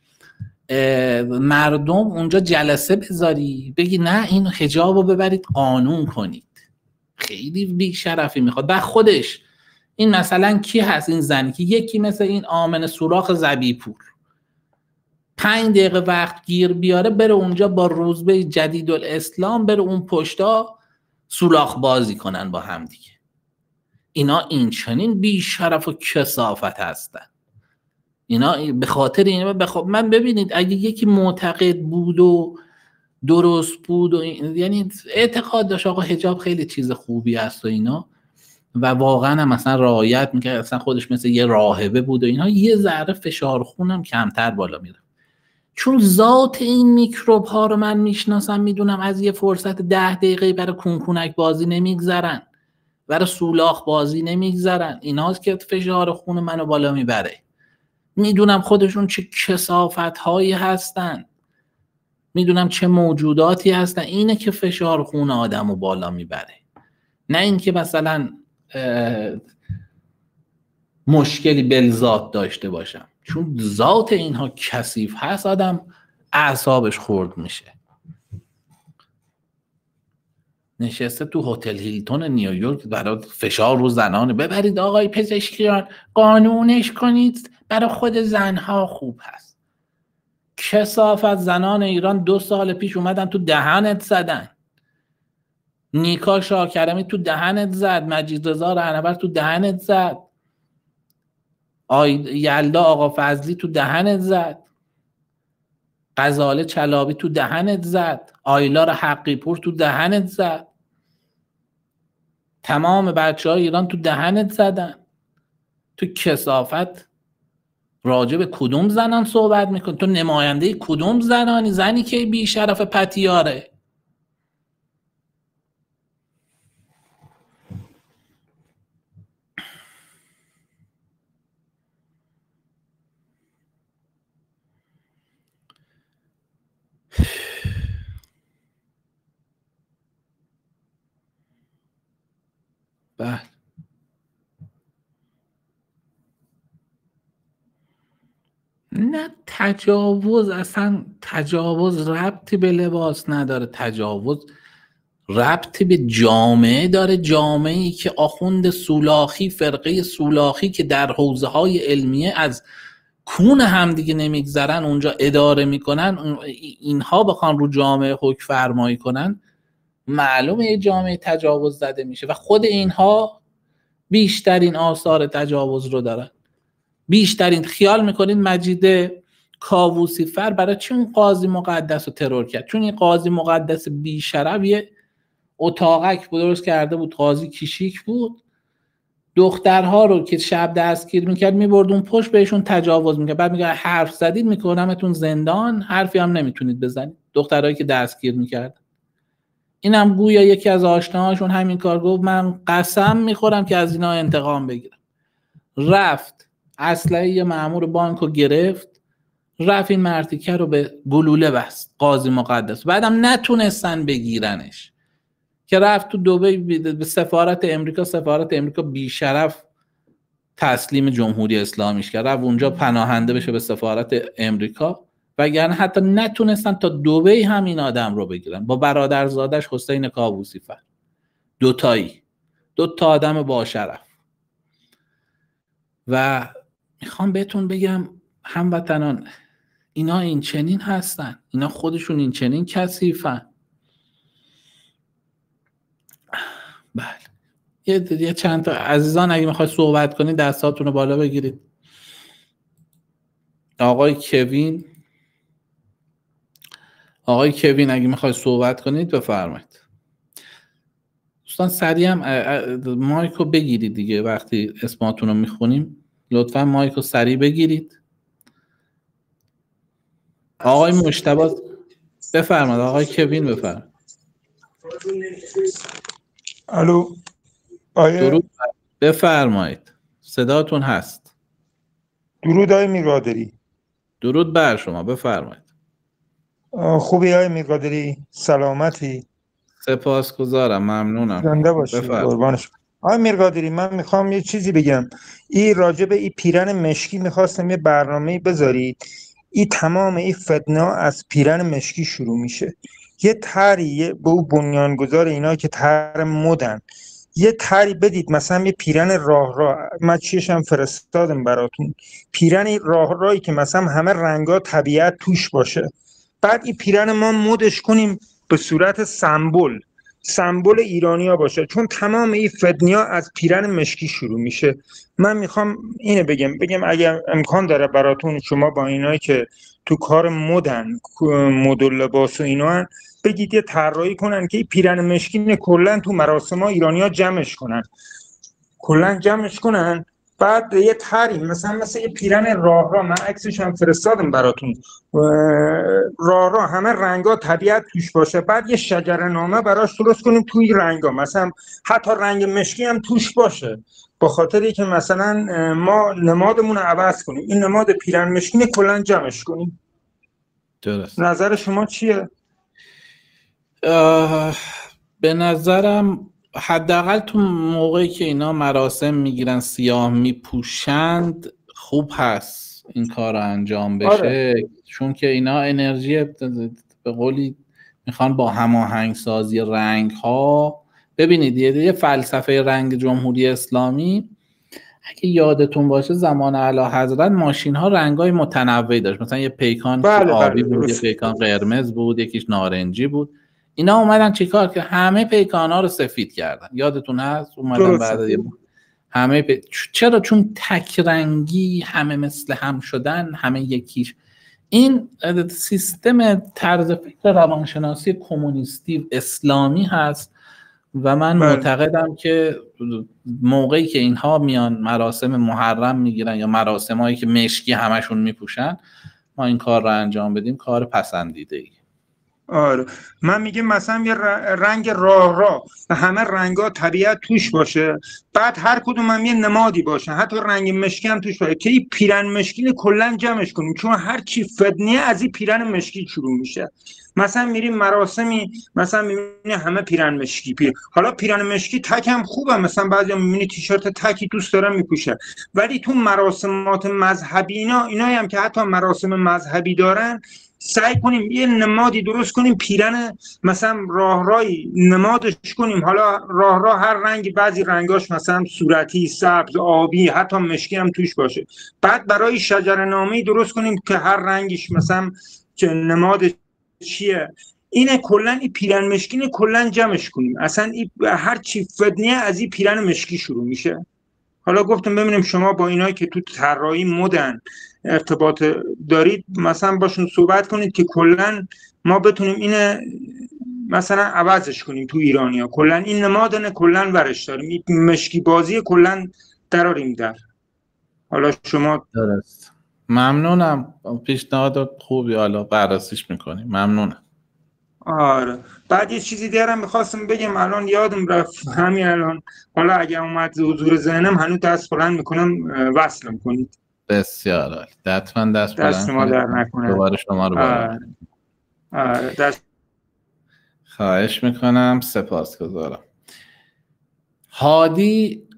مردم اونجا جلسه بذاری، بگی نه این حجابو ببرید قانون کنید. خیلی بی‌شرفی میخواد. بعد خودش این مثلا کی هست این زنی که یکی مثل این آمن سوراخ زبیپور 5 دقیقه وقت گیر بیاره بره اونجا با روزبه جدید الاسلام بره اون پشتا سولاخ بازی کنن با هم دیگه. اینا این چنین بی‌شرف و کثافت هستن. اینا به خاطر اینا من ببینید اگه یکی معتقد بود و درست بود و یعنی اعتقاد داشت آقا حجاب خیلی چیز خوبی است و اینا و واقعا هم مثلا رعایت میکرد، اصلا خودش مثل یه راهبه بود و اینا، یه ذره فشار خونم کمتر بالا میره. چون ذات این میکروب ها رو من میشناسم، میدونم از یه فرصت 10 دقیقه برای کونکونک بازی نمیگذرن، برای سولاخ بازی نمیگذرن. ایناست که فشار خون منو بالا میبره. میدونم خودشون چه کثافت هایی هستن، میدونم چه موجوداتی هستن. اینه که فشار خون آدمو بالا میبره، نه اینکه مثلا مشکلی بالذات داشته باشم. چون ذات اینها کثیف هست، آدم اعصابش خورد میشه. نشسته تو هتل هیلتون نیویورک برای فشار رو زنانه، ببرید آقای پزشکیان قانونش کنید برای خود زنها خوب هست. کثافت. زنان ایران 2 سال پیش اومدن تو دهنت زدن. نیکا شاکرمی تو دهنت زد، مجید رضا رهنورد تو دهنت زد، یلدا آقا فضلی تو دهنت زد، غزاله چلابی تو دهنت زد، آیلار حقی پور تو دهنت زد، تمام بچه‌های ایران تو دهنت زدن. تو کثافت راجع به کدوم زنان صحبت میکن؟ تو نماینده کدوم زنانی؟ زنی که بی شرف پتیاره. بله نه تجاوز، اصلا تجاوز ربطی به لباس نداره، تجاوز ربطی به جامعه داره. جامعه‌ای که آخوند سولاخی، فرقه سولاخی که در حوزه های علمیه از کون هم دیگه نمیگذرن اونجا اداره میکنن، اینها بخوان رو جامعه حکم فرمایی کنن، معلومه یه جامعه تجاوز زده میشه و خود اینها بیشترین آثار تجاوز رو دارن. بیشترین خیال میکنین مجید کاووسی فر برای چی اون قاضی مقدس رو ترور کرد؟ چون این قاضی مقدس بیشرف یه اتاقک درست کرده بود، قاضی کیشیک بود، دخترها رو که شب دستگیر میکرد میبرد اون پشت بهشون تجاوز میکرد. بعد میگه حرف زدید میکنمتون زندان، حرفی هم نمیتونید بزنید. دخترهایی که دستگیر میکرد. اینم گویا یکی از آشناهاشون همین کار گفت من قسم میخورم که از اینا انتقام بگیرم. رفت اسلحه یه مأمور بانک رو گرفت، رفت این مرتیکه رو به گلوله بست، قاضی مقدس. بعدم نتونستن بگیرنش که رفت تو دبی به سفارت امریکا بیشرف تسلیم جمهوری اسلامیش کرد، رفت اونجا پناهنده بشه به سفارت امریکا، وگرنه حتی نتونستن تا دبی هم این آدم رو بگیرن با برادرزادش حسین کاووسی فر. دو تا آدم با شرف. و میخوام بهتون بگم هموطنان اینا این چنین هستن، اینا خودشون این چنین کثیفن. بله یه چند تا عزیزان اگه میخواید صحبت کنید دستاتون رو بالا بگیرید. آقای کوین اگه میخواید صحبت کنید بفرمایید. دوستان سریع هم مایک رو بگیرید دیگه، وقتی اسماتون رو میخونیم لطفا مایک رو سریع بگیرید. آقای مجتبی بفرمایید. آقای کوین بفرمایید. الو آیه درود بفرمایید، صداتون هست. درود آقای میرقادری. درود بر شما، بفرمایید. خوبی آقای میرقادری؟ سلامتی؟ سپاسگزارم، ممنونم. زنده باشی قربانش. آقای میرقادری من میخوام یه چیزی بگم. این راجع به این پیرن مشکی میخواستم یه برنامه بذارید. این تمام این فتنه از پیرن مشکی شروع میشه. یه طرحی به اون بنیانگذار اینا که طرح مدن یه طرحی بدید، مثلا یه پیرن راه من چیشم فرستادم براتون، پیرن راهی که مثلا همه رنگا طبیعت توش باشه. بعد این پیرن ما مدش کنیم به صورت سمبل ایرانیا باشه، چون تمام این فدنیا از پیرن مشکی شروع میشه. من میخوام اینو بگم اگر امکان داره براتون، شما با اینایی که تو کار مد لباس و اینا بگید یه طراحی کنن که این پیرن مشکی کلا تو مراسم‌ها ایرانیا جمعش کنن. بعد یه طرحی مثلا یه پیرن راه من عکسش هم فرستادم براتون، راه همه رنگا طبیعت توش باشه. بعد یه شجره‌نامه براش درست کنیم توی رنگا، مثلا حتی رنگ مشکی هم توش باشه، با خاطری که مثلا ما نمادمون رو عوض کنیم، این نماد پیرن مشکی کلا جمعش کنیم. درست. نظر شما چیه؟ به نظرم حداقل تو موقعی که اینا مراسم میگیرن سیاه میپوشند خوب هست این کار رو انجام بشه. آره. چون که اینا انرژی به قولی میخوان با هماهنگ سازی رنگ ها. ببینید یه فلسفه رنگ جمهوری اسلامی اگه یادتون باشه زمان اعلیحضرت ماشین ها رنگ های متنوعی داشت، مثلا یه پیکان آبی بود، یه پیکان قرمز بود، یکیش نارنجی بود. اینا اومدن چیکار که همه پیکان ها رو سفید کردن، یادتون هست؟ اومدن بعد همه چرا؟ چون تک رنگی همه مثل هم شدن، همه یکیش. این سیستم طرز فکر روانشناسی کمونیستی اسلامی هست و من معتقدم که موقعی که اینها میان مراسم محرم میگیرن یا مراسم هایی که مشکی همشون میپوشن، ما این کار رو انجام بدیم کار پسندیده ای. آره من میگم مثلا یه رنگ راه و همه رنگا طبیعت توش باشه، بعد هر کدوم هم یه نمادی باشه، حتی رنگ مشکی هم توش باشه، که این پیرن مشکی کلا جمعش کنیم، چون هر چی فدنیه از این پیرن مشکی شروع میشه. مثلا میریم مراسمی مثلا میبینی همه پیرن مشکی حالا پیرن مشکی تک هم خوبه، مثلا بعضیا میبینی تیشرت تکی دوست دارن میپوشه، ولی تو مراسمات مذهبی اینا هم که حتی مراسم مذهبی دارن، سعی کنیم یه نمادی درست کنیم، پیرن مثلا راهی نمادش کنیم. حالا راه هر رنگی، بعضی رنگاش مثلا صورتی، سبز، آبی، حتی مشکی هم توش باشه. بعد برای شجره‌نامه‌ای درست کنیم که هر رنگش مثلا که نماد چیه. اینه کلا این پیرن مشکی کلا جمعش کنیم، اصلا هر چی فدنیه از این پیرن مشکی شروع میشه. حالا گفتم ببینیم شما با اینایی که تو طراحی مدن ارتباط دارید، مثلا باشون صحبت کنید که کلا ما بتونیم اینه مثلا عوضش کنیم تو ایرانیا، کلا این نمادن کلا ورش داریم، این مشکی بازی کلا دراریم در. حالا شما درست. ممنونم، پیشنهاد خوبی، حالا بررسیش میکنیم. ممنونم. آره بعد یه چیزی دیرم میخواستم بگم، الان یادم رفت همین الان، حالا اگه اومد حضور ذهنم هنوز دست بلند میکنم وصلم کنید. بسیار عالی، حتما دست بلند شما در نکنه. دوباره شما رو بالا. خواهش میکنم، سپاسگزارم. هادی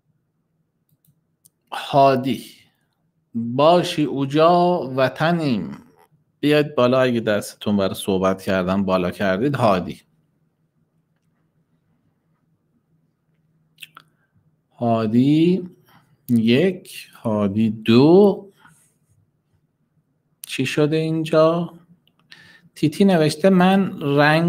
باشی اوجا وطنیم، بیاید بالا اگه دستتون برای صحبت کردن بالا کردید. هادی 1، هادی 2، چی شده اینجا؟ تیتی نوشته من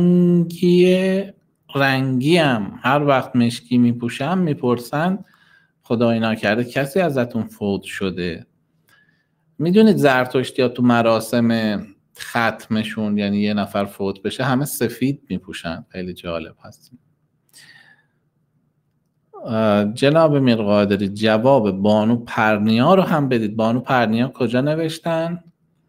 رنگیم، هر وقت مشکی میپوشم میپرسن خدای نکرده کسی ازتون فوت شده. میدونید زرتشتی ها تو مراسم ختمشون، یعنی یه نفر فوت بشه، همه سفید میپوشن. خیلی جالب هست. جناب میرقادری جواب بانو پرنیا رو هم بدید. بانو پرنیا کجا نوشتن؟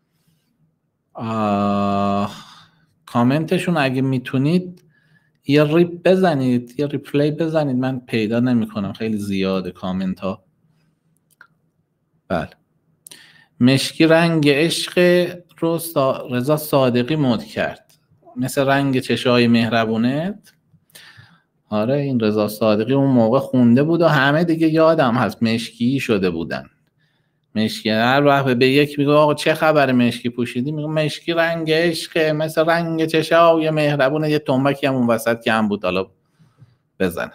کامنتشون اگه میتونید یه ریپ بزنید، یه ریپلی بزنید، من پیدا نمی کنم، خیلی زیاده کامنت ها. بله. مشکی رنگ عشق رو رضا صادقی مد کرد، مثل رنگ چشای مهربونت. آره این رضا صادقی اون موقع خونده بود و همه دیگه یادم هست مشکی شده بودن. مشکی هر وقت به یک میگه آقا چه خبر مشکی پوشیدی، میگه مشکی رنگ عشقه، مثل رنگ چشای مهربونه. یه تنبکی هم اون وسط کم بود حالا بزنه.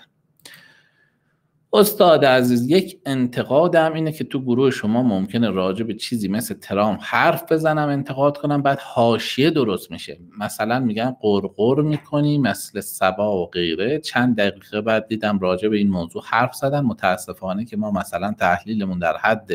استاد عزیز یک انتقادم اینه که تو گروه شما ممکنه راجع به چیزی مثل ترامپ حرف بزنم، انتقاد کنم، بعد حاشیه درست میشه. مثلا میگن قرقر میکنی مثل صبا و غیره. چند دقیقه بعد دیدم راجع به این موضوع حرف زدن. متاسفانه که ما مثلا تحلیلمون در حد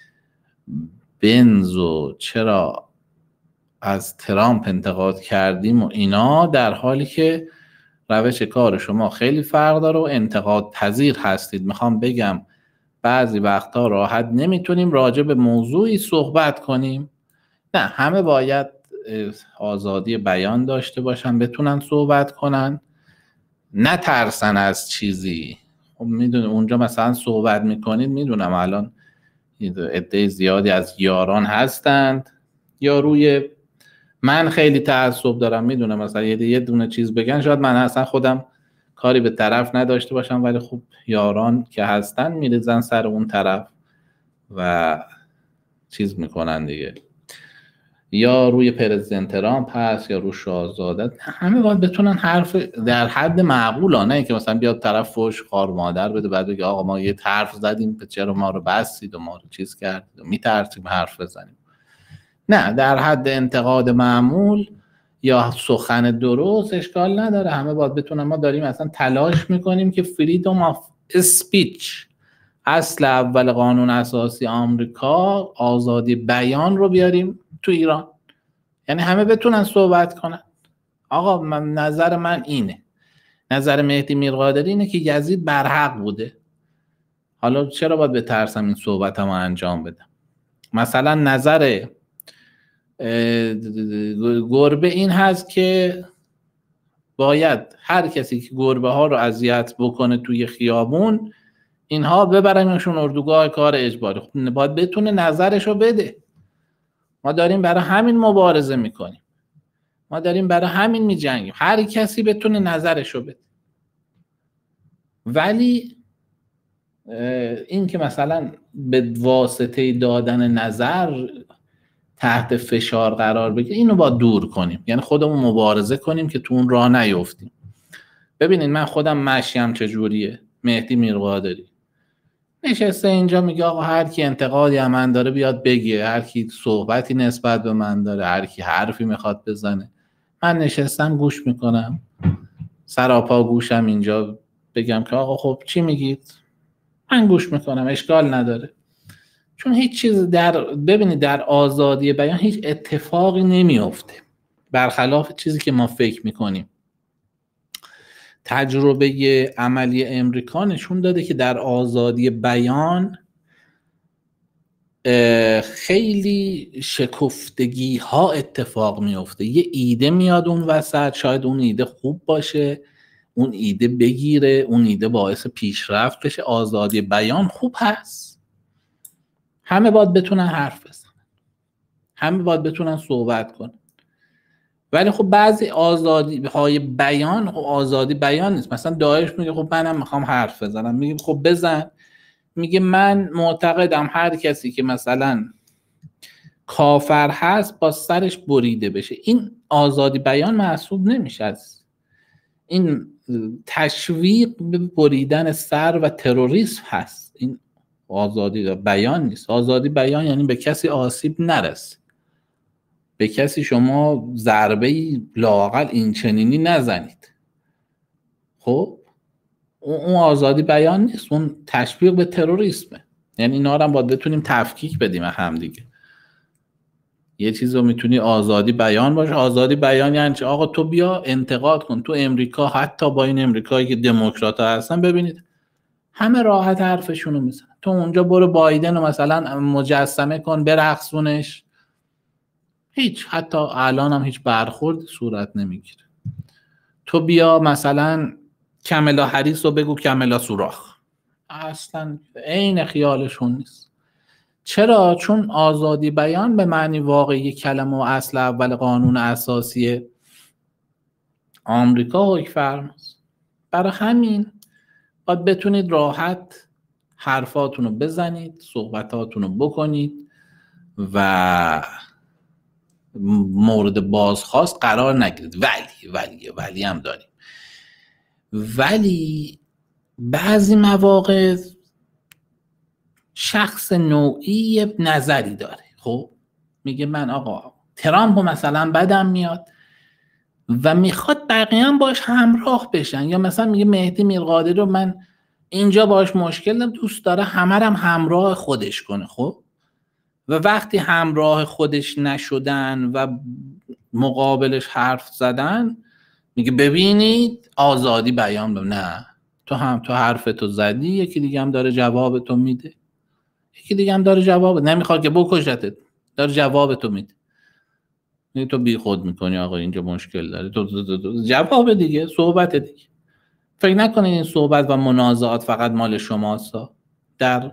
بنز و چرا از ترامپ انتقاد کردیم و اینا، در حالی که روش کار شما خیلی فرق داره و انتقاد پذیر هستید. میخوام بگم بعضی وقتا راحت نمیتونیم راجع به موضوعی صحبت کنیم. نه، همه باید آزادی بیان داشته باشن، بتونن صحبت کنن، نترسن از چیزی. خب میدونم اونجا مثلا صحبت میکنید، میدونم الان عده زیادی از یاران هستند یا روی من خیلی تعصب دارم، میدونم مثلا یه دونه چیز بگن شاید من اصلا خودم کاری به طرف نداشته باشم، ولی خب یاران که هستن میریزن سر اون طرف و چیز میکنن دیگه. یا روی پرزیدنت ترامپ هست یا روی شاهزاده. همه باید بتونن حرف در حد معقول ها، نه که مثلا بیاد طرف فوش خار مادر بده بعد بگه آقا ما یه حرف زدیم چرا ما رو بستید و ما رو چیز کردید و میترسیم حرف بزنیم. نه، در حد انتقاد معمول یا سخن درست اشکال نداره. همه باید بتونن. ما داریم اصلا تلاش میکنیم که فریدم آف اسپیچ، اصل اول قانون اساسی آمریکا، آزادی بیان رو بیاریم تو ایران، یعنی همه بتونن صحبت کنن. آقا نظر من اینه، نظر مهدی میرقادری اینه که یزید برحق بوده، حالا چرا باید بترسم این صحبتمو انجام بدم؟ مثلا نظر گربه این هست که باید هر کسی که گربه ها رو اذیت بکنه توی خیابون اینها ببرنشون اردوگاه کار اجباری. خب باید بتونه نظرشو بده. ما داریم برای همین مبارزه میکنیم، ما داریم برای همین میجنگیم، هر کسی بتونه نظرشو بده. ولی این که مثلا به واسطه دادن نظر تحت فشار قرار بگیره، اینو باید دور کنیم، یعنی خودمون مبارزه کنیم که تو اون راه نیفتیم. ببینید من خودم مشیم چجوریه. مهدی میرقادری نشسته اینجا میگه آقا هر کی انتقادی از من داره بیاد بگه، هر کی صحبتی نسبت به من داره، هر کی حرفی میخواد بزنه، من نشستم گوش میکنم، سراپا گوشم اینجا، بگم که آقا خب چی میگید، من گوش میکنم، اشکال نداره. چون هیچ چیز ببینید در آزادی بیان هیچ اتفاقی نمیفته، برخلاف چیزی که ما فکر میکنیم. تجربه عملی امریکا نشون داده که در آزادی بیان خیلی شکفتگی ها اتفاق میفته. یه ایده میاد اون وسط، شاید اون ایده خوب باشه، اون ایده بگیره، اون ایده باعث پیشرفت بشه. آزادی بیان خوب هست، همه باید بتونن حرف بزنن، همه باید بتونن صحبت کنن. ولی خب بعضی آزادی های بیان خب آزادی بیان نیست. مثلا داعش میگه خب منم میخوام حرف بزنم، میگه خب بزن. میگه من معتقدم هر کسی که مثلا کافر هست با سرش بریده بشه. این آزادی بیان محسوب نمیشه. از این تشویق به بریدن سر و تروریسم هست. این آزادی بیان نیست. آزادی بیان یعنی به کسی آسیب نرسه. به کسی شما ضربه لااقل این چنینی نزنید. خب اون آزادی بیان نیست، اون تشویق به تروریسمه. یعنی اینا رو هم باید بتونیم تفکیک بدیم هم دیگه. یه چیز رو میتونی آزادی بیان باشه. آزادی بیان یعنی چه؟ آقا تو بیا انتقاد کن. تو امریکا حتی با این امریکایی که دموکرات ها هستن ببینید همه راحت حرفشونو میزنن. تو اونجا برو بایدن رو مثلا مجسمه کن برقصونش، هیچ، حتی الان هم هیچ برخورد صورت نمیگیره. تو بیا مثلا کاملا هریس رو بگو کاملا سوراخ، اصلا عین خیالشون نیست. چرا؟ چون آزادی بیان به معنی واقعی کلمه و اصل اول قانون اساسی آمریکا حکم فرماست. برای همین باید بتونید راحت حرفاتون رو بزنید، صحبتاتون رو بکنید و مورد بازخواست قرار نگیرید. ولی هم داریم. ولی بعضی مواقع شخص نوعی نظری داره. خب میگه من آقا ترامپ مثلا بدم میاد و میخواد بقیه هم باش همراه بشن، یا مثلا میگه مهدی میرقادری رو من اینجا باش مشکل دارم، دوست داره همه هم همراه خودش کنه. خب و وقتی همراه خودش نشدن و مقابلش حرف زدن میگه ببینید آزادی بیان دارم. نه، تو حرفتو زدی، یکی دیگه هم داره جوابتو میده، یکی دیگه هم داره جواب، نمیخواد که بکشتت، داره جوابتو میده. تو بی خود میکنی آقا اینجا مشکل داره، تو جواب دیگه، صحبت دیگه. فکر نکنید این صحبت و منازعات فقط مال شماست. در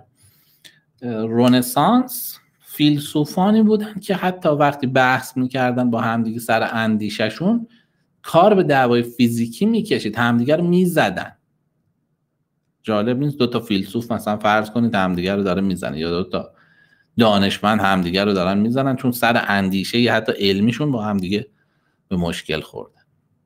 رنسانس فیلسوفانی بودن که حتی وقتی بحث میکردن با همدیگه سر اندیششون کار به دعوای فیزیکی میکشید، همدیگه رو میزدن. جالب نیست؟ دوتا فیلسوف مثلا فرض کنید همدیگه رو داره میزنه، یا دوتا دانشمند همدیگه رو دارن میزنن چون سر اندیشه یا حتی علمیشون با همدیگه به مشکل خوردن.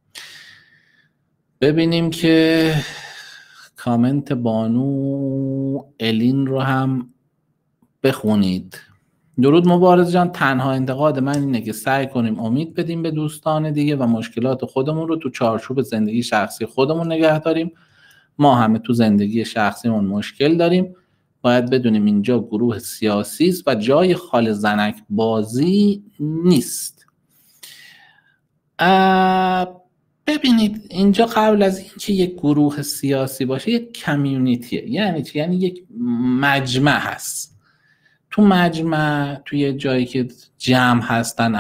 ببینیم که کامنت بانو الین رو هم بخونید. درود مبارز جان، تنها انتقاد من اینه که سعی کنیم امید بدیم به دوستان دیگه و مشکلات خودمون رو تو چارچوب زندگی شخصی خودمون نگه داریم. ما همه تو زندگی شخصیمون مشکل داریم، باید بدونیم اینجا گروه سیاسی است و جای خال زنک بازی نیست. ببینید اینجا قبل از اینکه یک گروه سیاسی باشه یک کمیونیتیه. یعنی چی؟ یعنی یک مجمع هست. تو مجمع، توی جایی که جمع هستن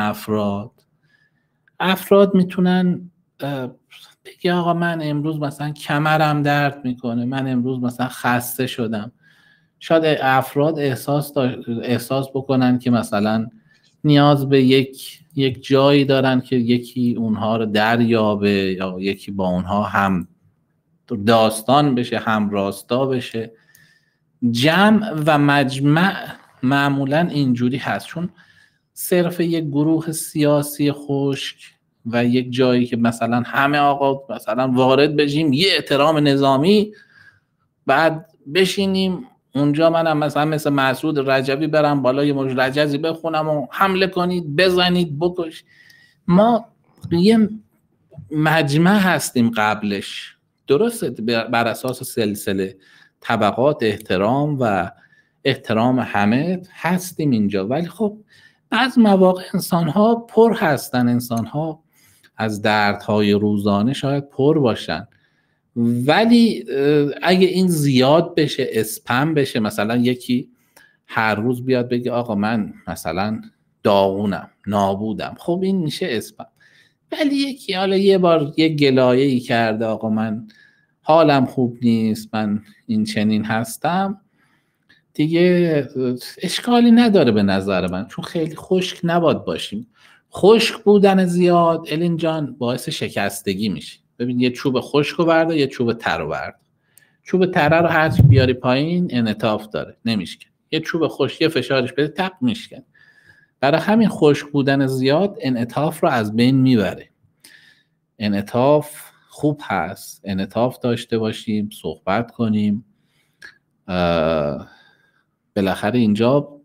افراد میتونن بگی آقا من امروز مثلا کمرم درد میکنه، من امروز مثلا خسته شدم. شاید افراد احساس بکنن که مثلا نیاز به یک جایی دارن که یکی اونها رو دریابه، یا یکی با اونها هم داستان بشه، هم راستا بشه. جمع و مجمع معمولا اینجوری هست، چون صرف یک گروه سیاسی خشک و یک جایی که مثلا همه آقا مثلا وارد بشیم یه احترام نظامی، بعد بشینیم اونجا منم مثلا مثل مسعود رجبی برم بالا یه مش رجزی بخونم و حمله کنید، بزنید، بکش. ما یه مجمع هستیم قبلش، درسته، بر اساس سلسله طبقات احترام و احترام همه هستیم اینجا. ولی خب بعض مواقع انسان‌ها پر هستن، انسان‌ها از دردهای روزانه شاید پر باشن، ولی اگه این زیاد بشه، اسپم بشه، مثلا یکی هر روز بیاد بگه آقا من مثلا داغونم، نابودم، خب این میشه اسپم. ولی یکی حالا یه بار یه گلایه‌ای کرده آقا من حالم خوب نیست، من این چنین هستم، دیگه اشکالی نداره به نظر من، چون خیلی خشک نباید باشیم. خشک بودن زیاد الین جان باعث شکستگی میشه. ببین یه چوب خشک رو برده، یه چوب تر رو برده. چوب تر رو هرچی بیاری پایین انعطاف داره، نمیشکن. یه چوب خشک یه فشارش بده تپ میشکن. برای همین خشک بودن زیاد انعطاف رو از بین میبره. انعطاف خوب هست، انعطاف داشته باشیم، صحبت کنیم. بالاخره اینجا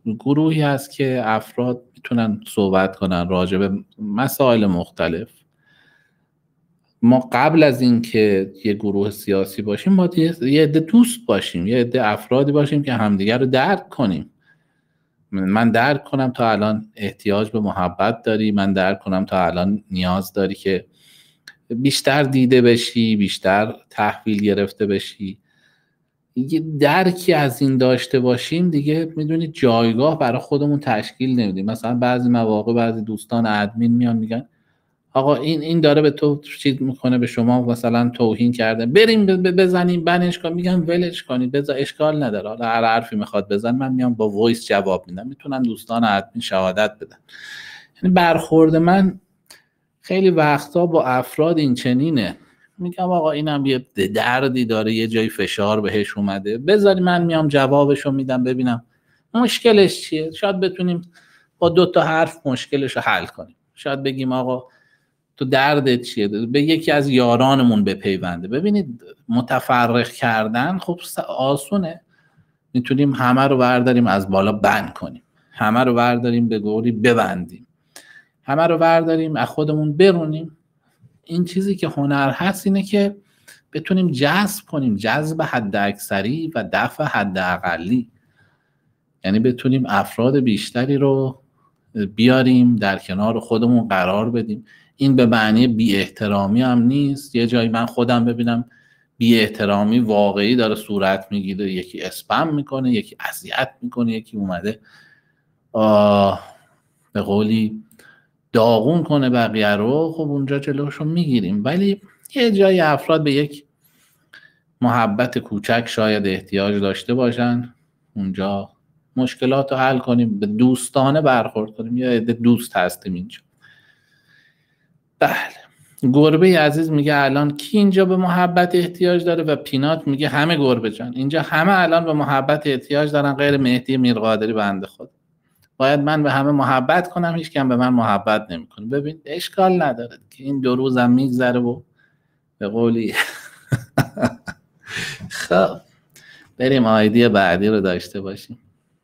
گروهی هست که افراد میتونن صحبت کنن راجع به مسائل مختلف. ما قبل از این که یه گروه سیاسی باشیم ما یه عده دوست باشیم، یه عده افرادی باشیم که همدیگر رو درک کنیم. من درک کنم تا الان احتیاج به محبت داری، من درک کنم تا الان نیاز داری که بیشتر دیده بشی، بیشتر تحویل گرفته بشی. یه درکی از این داشته باشیم دیگه میدونید جایگاه برای خودمون تشکیل نمیدیم. مثلا بعضی مواقع بعضی دوستان ادمین میان میگن آقا این داره به تو چیز میکنه، به شما مثلا توهین کرده، بریم بزنیم بنش کن. میگم ولش کنید، بذار اشکال نداره، حالا هر حرفی میخواد بزن، من میام با وایس جواب میدم، میتونن دوستان ادمین شهادت بدن. یعنی برخورد من خیلی وقتا با افراد این چنینه، میگم آقا اینم یه دردی داره، یه جای فشار بهش اومده، بذاری من میام جوابشو میدم ببینم مشکلش چیه. شاید بتونیم با 2 تا حرف مشکلشو حل کنیم. شاید بگیم آقا تو دردت چیه، به یکی از یارانمون بپیونده. ببینید متفرق کردن خب آسونه، میتونیم همه رو برداریم از بالا بند کنیم، همه رو برداریم به گوری ببندیم، همه رو برداریم از خودمون برونیم. این چیزی که هنر هست اینه که بتونیم جذب کنیم، جذب حد اکثری و دفع حد اقلی. یعنی بتونیم افراد بیشتری رو بیاریم در کنار خودمون قرار بدیم. این به معنی بی احترامی هم نیست. یه جایی من خودم ببینم بی احترامی واقعی داره صورت میگیره، یکی اسپم میکنه، یکی اذیت میکنه، یکی اومده به قولی داغون کنه بقیه رو، خب اونجا جلوشو میگیریم. ولی یه جایی افراد به یک محبت کوچک شاید احتیاج داشته باشن، اونجا مشکلات رو حل کنیم، به دوستانه برخورد کنیم. یا دوست هستیم اینجا. بله، گربه عزیز میگه الان کی اینجا به محبت احتیاج داره و پینات میگه همه گربه جان. اینجا همه الان به محبت احتیاج دارن غیر مهدی میرقادری بنده خود. باید من به همه محبت کنم، هیچ کم به من محبت نمیکنه. ببین اشکال نداره که این 2 روزم میگذره و به قولی خب بریم آیدی بعدی رو داشته باشیم.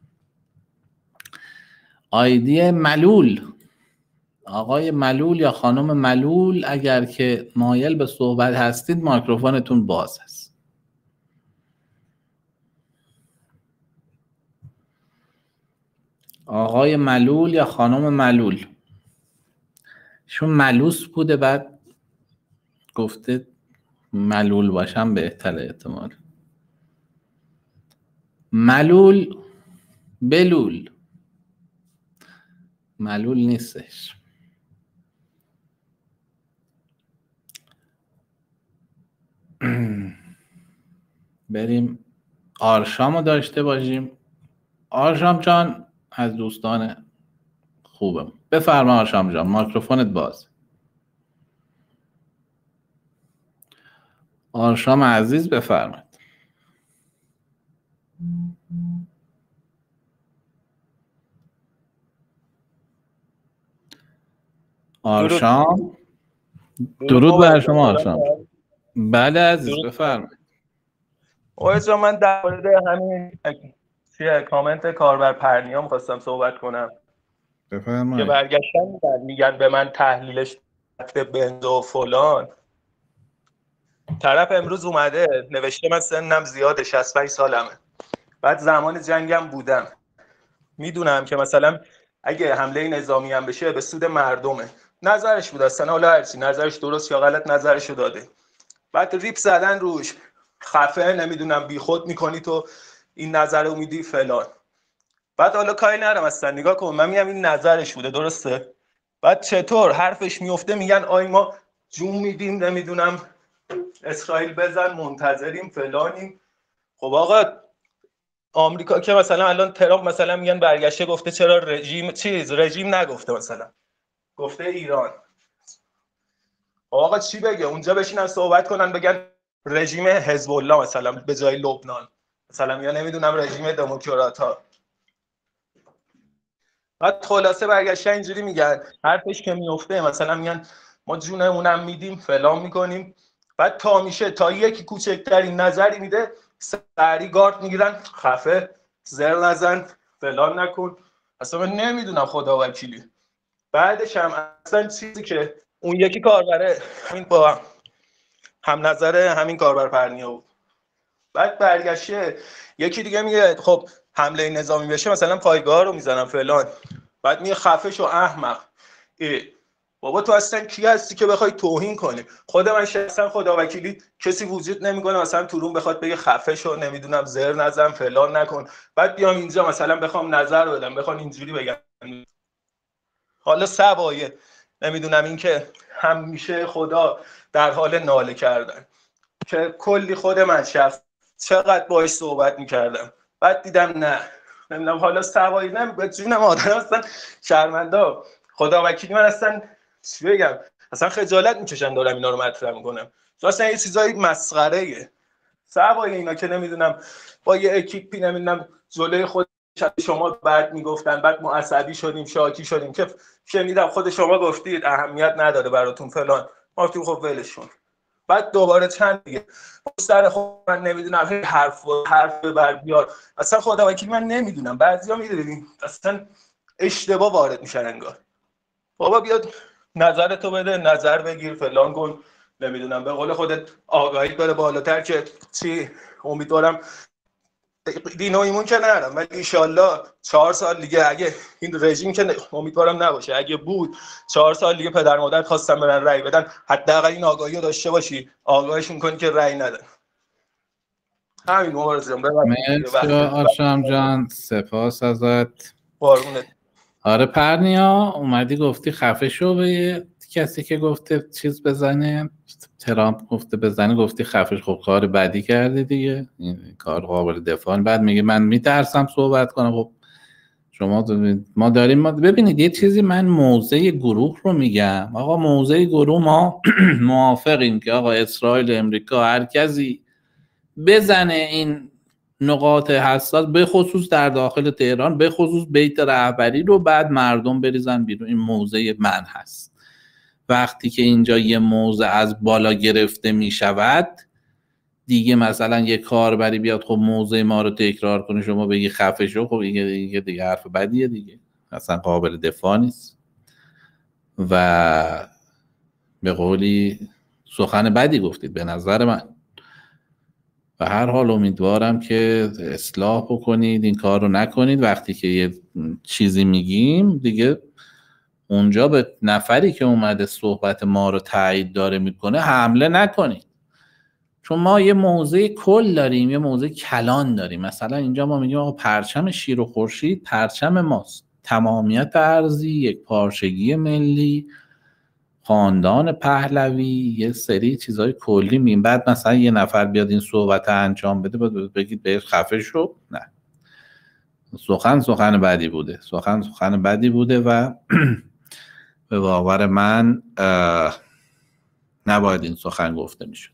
آیدی ملول، آقای ملول یا خانم ملول، اگر که مایل به صحبت هستید میکروفونتون باز است. آقای ملول یا خانم ملول، شون ملوس بوده بعد گفته ملول باشم بهتر احتمال. ملول بلول، ملول نیستش. بریم آرشام رو داشته باشیم. آرشام جان از دوستان خوبم، بفرما آرشام جان، میکروفونت باز. آرشام عزیز بفرمایید. آرشام، درود بر شما آرشام. بله عزیز بفرمایید. اوه من در مورد همین کامنت کاربر پرنیا می‌خواستم صحبت کنم. بفرمایید. که برگشتن میگن به من تحلیلش به بنز و فلان. طرف امروز اومده نوشته من سنم زیاده، 65 سالمه، بعد زمان جنگم بودم، میدونم که مثلا اگه حمله نظامی هم بشه به سود مردمه. نظرش بود اصلا، حالا هرچی نظرش درست یا غلط نظرشو داده. بعد ریپ زدن روش، خفه نمیدونم بیخود میکنی تو این نظر رو میدی فلان. بعد حالا کاری نرم اصلا، نگاه کن من میگم این نظرش بوده درسته. بعد چطور حرفش میفته میگن آی ما جون میدیم نمیدونم اسرائیل بزن منتظریم فلانیم. خب آقا آمریکا که مثلا الان ترامپ مثلا میگن برگشته گفته چرا رژیم نگفته، مثلا گفته ایران. آقا چی بگه اونجا بشینن صحبت کنن بگن رژیم حزب الله مثلا به جای لبنان مثلا، یا نمیدونم رژیم دموکرات‌ها. بعد خلاصه برگشته اینجوری میگن حرفش که میفته مثلا میگن ما جونمونم میدیم فلان میکنیم. بعد تا میشه تا یکی کوچکترین نظری میده سری گارد میگیرن خفه زر نزن فلان نکن. اصلا من نمیدونم خدا وکیلی. بعدش هم اصلا چیزی که اون یکی کاربره همین با هم نظر همین کاربر پرنیا بود، بعد برگشته یکی دیگه میگه خب حمله نظامی بشه مثلا پایگاه رو میزنم فلان، بعد میگه خفه شو احمق. بابا تو اصلا کی هستی که بخوای توهین کنی؟ خود من شخصا خدا وکیلی کسی وجود نمیکنه مثلا تو روم بخواد بگه خفه شو نمیدونم زر نزن فلان نکن، بعد بیام اینجا مثلا بخوام نظر بدم بخوام اینجوری بگم. حالا سوایه نمیدونم این که همیشه خدا در حال ناله کردن که کلی خود من شخص چقدر باهاش صحبت میکردم، بعد دیدم نه نمیدونم حالا سوایی نمیدونم آدم اصلا شرمنده. خدا وکیلی من اصلا چی بگم اصلا خجالت میکشم دارم اینا رو مطرح میکنم. اصلا یه چیزای مسخره‌ایه. سوای اینا که نمیدونم با یه اکیپی نمیدونم جلوی خود شما بعد میگفتن، بعد ما عصبی شدیم شاکی شدیم که شنیدم خود شما گفتید اهمیت نداره براتون فلان، ما تو خب ولشون. بعد دوباره چند دیگه سر خود من نمیدونم حرف بر بیار. اصلا خدا وکیل من نمیدونم بعضیا میدونیم اصلا اشتباه وارد میشن انگار. بابا بیاد نظرتو بده نظر بگیر فلان کن نمیدونم به قول خودت آگاهی بره بالاتر که چی. امیدوارم دین و ایمون که نرم ولی انشالله 4 سال دیگه اگه این رژیم که امیدوارم نباشه اگه بود 4 سال دیگه پدر مادر خواستن برن رأی بدن حداقل این آگاهی رو داشته باشی آگاهیشون کنی که رأی ندن. همین مبارزم. مرسی آشام جان سپاس ازت. قربونت. آره پرنیا اومدی گفتی خفه شو به کسی که گفته چیز بزنه، ترامپ گفته بزنه گفتی خفه شو. خب کار بدی کردی دیگه، این کار قابل دفاع. بعد میگه من میترسم صحبت کنم. خب شما ما داریم ببینید یه چیزی من موضع گروه رو میگم. آقا موضع گروه ما موافقیم که آقا اسرائیل امریکا هر کسی بزنه این نقاط حساس به خصوص در داخل تهران به خصوص بیت رهبری رو، بعد مردم بریزن بیرون. این موضع من هست. وقتی که اینجا یه موضع از بالا گرفته می شود دیگه مثلا یه کاربری بیاد خب موضع ما رو تکرار کنه شما بگی خفه شو، خب این دیگه حرف بدیه دیگه، اصلا قابل دفاع نیست و به قولی سخن بدی گفتید به نظر من. و هر حال امیدوارم که اصلاح بکنید این کار رو نکنید. وقتی که یه چیزی میگیم دیگه اونجا به نفری که اومده صحبت ما رو تایید داره میکنه حمله نکنید، چون ما یه موضع کل داریم یه موضع کلان داریم. مثلا اینجا ما میگیم آقا پرچم شیر و خورشید پرچم ماست، تمامیت ارضی، یک پارچگی ملی، خاندان پهلوی، یه سری چیزای کلی میگیم. بعد مثلا یه نفر بیاد این صحبت انجام بده بگید بهش خفه شو. نه، سخن بدی بوده، سخن بدی بوده و به باور من نباید این سخن گفته میشد.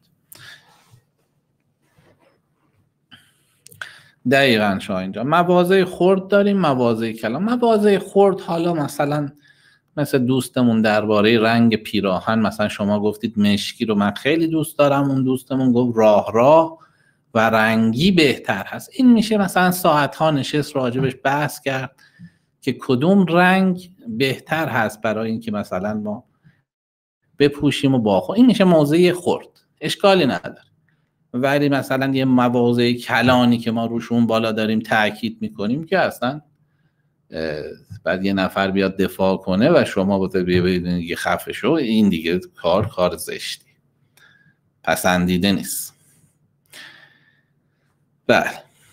دقیقاً شاه اینجا مواضع خرد داریم، مواضع کلام. مواضع خرد حالا مثلا مثل دوستمون درباره رنگ پیراهن، مثلا شما گفتید مشکی رو من خیلی دوست دارم، اون دوستمون گفت راه و رنگی بهتر هست. این میشه مثلا ساعتها نشست راجبش بحث کرد که کدوم رنگ بهتر هست برای اینکه مثلا ما بپوشیم و باخو. این میشه موضوع خرد، اشکالی نداره. ولی مثلا یه مواضع کلانی که ما روشون بالا داریم تاکید میکنیم که اصلا بعد یه نفر بیاد دفاع کنه و شما ببینید دیگه خفه شو، این دیگه کار زشتی پسندیده نیست. بله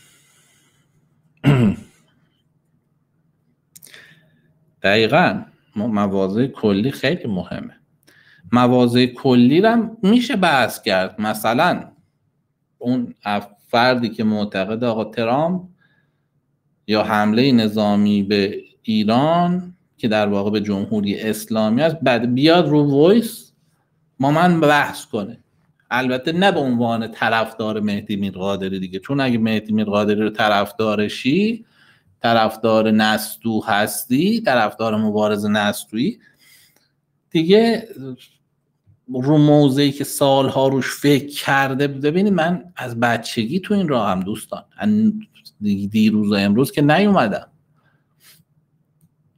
دقیقاً مواضع کلی خیلی مهمه. مواضع کلی رو میشه بحث کرد. مثلا اون فردی که معتقد آقا ترامپ یا حمله نظامی به ایران که در واقع به جمهوری اسلامی است بعد بیاد رو وایس با من بحث کنه، البته نه به عنوان طرفدار مهدی میرقادری دیگه، چون اگه مهدی میرقادری رو طرفدارشی، طرفدار نستو هستی، طرفدار مبارز نستویی دیگه، رو موضعی که سالها روش فکر کرده. ببینید من از بچگی تو این راه هم دوستان دیروز و امروز که نیومدم،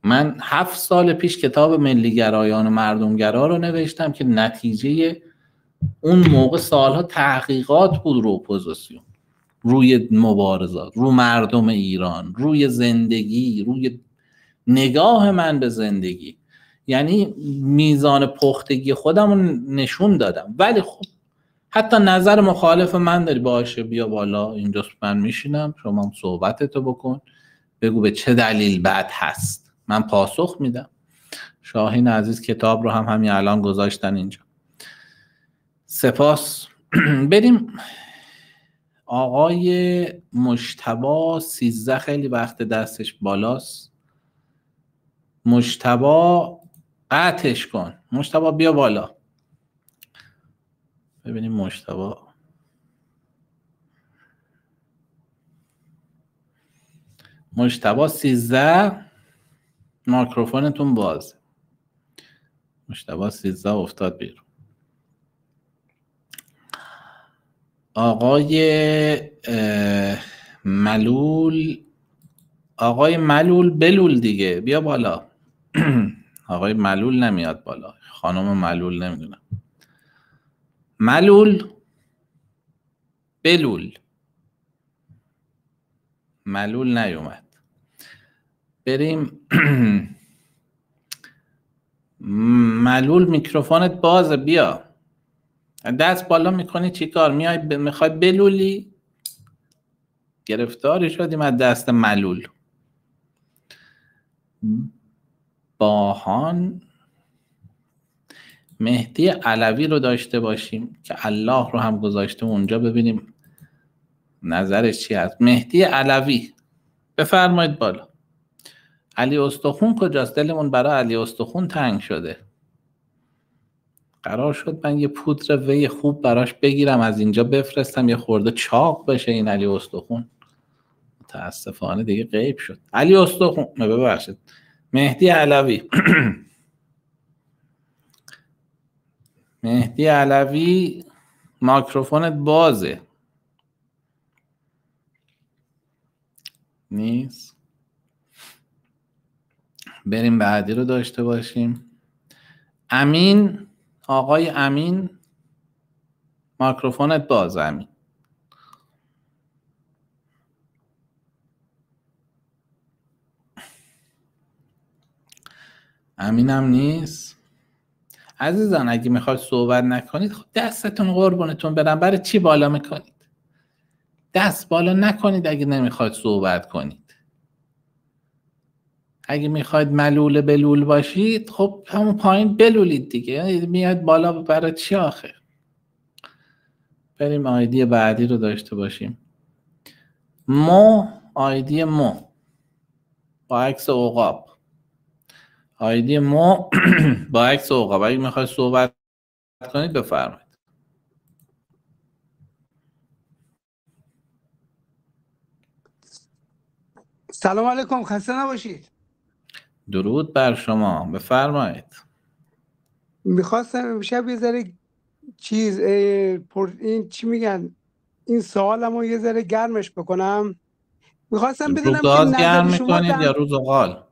من 7 سال پیش کتاب ملیگرایان و مردمگرا رو نوشتم که نتیجه اون موقع سالها تحقیقات بود رو اپوزیسیون، روی مبارزات، رو مردم ایران، روی زندگی، روی نگاه من به زندگی. یعنی میزان پختگی خودم رو نشون دادم. ولی خب حتی نظر مخالف من داری، باشه بیا بالا اینجا من میشینم، شما هم صحبتتو بکن، بگو به چه دلیل بد هست، من پاسخ میدم. شاهین عزیز کتاب رو هم همین الان گذاشتن اینجا. سپاس. بریم آقای مجتبی 13 خیلی وقت دستش بالاست. مجتبی قطعش کن. مجتبی بیا بالا. ببینیم مجتبی 13 میکروفونتون باز. مجتبی 13 افتاد بیرون. آقای ملول، آقای ملول بلول دیگه بیا بالا. آقای ملول نمیاد بالا، خانم ملول نمیدونم. ملول بلول، ملول نیومد. بریم. ملول میکروفونت بازه، بیا. دست بالا میکنی چی کار؟ میخوای بلولی؟ گرفتاری شدیم از دست ملول. باهان مهدی علوی رو داشته باشیم که الله رو هم گذاشته اونجا، ببینیم نظرش چی هست. مهدی علوی بفرمایید بالا. علی استخون کجاست؟ دلمون برای علی استخون تنگ شده. قرار شد من یه پودر وی خوب براش بگیرم از اینجا بفرستم یه خورده چاق بشه این علی استخون. متاسفانه دیگه غیب شد. علی استخون، ببخشید، مهدی علوی. مهدی علوی میکروفونت بازه. نیست. بریم بعدی رو داشته باشیم. امین، آقای امین میکروفونت باز. امین امینم نیست. عزیزان اگه میخواید صحبت نکنید خب دستتون قربونتون برم، برای چی بالا میکنید؟ دست بالا نکنید اگه نمیخواید صحبت کنید. اگه میخواید ملول بلول باشید خب همون پایین بلولید دیگه، میاد بالا برای چی آخه؟ بریم آیدی بعدی رو داشته باشیم. آیدی مو با عکس عقاب. آیدی مو با عکس عقاب. اگه میخواید صحبت کنید بفرمایید. سلام علیکم، خسته نباشید. درود بر شما، بفرمایید. میخواستم امشب یه ذره این چی میگن، این سوالمو یه ذره گرمش بکنم. میخواستم رو بدونم که گاز نظر گرم شما میکنید یا رو زغال؟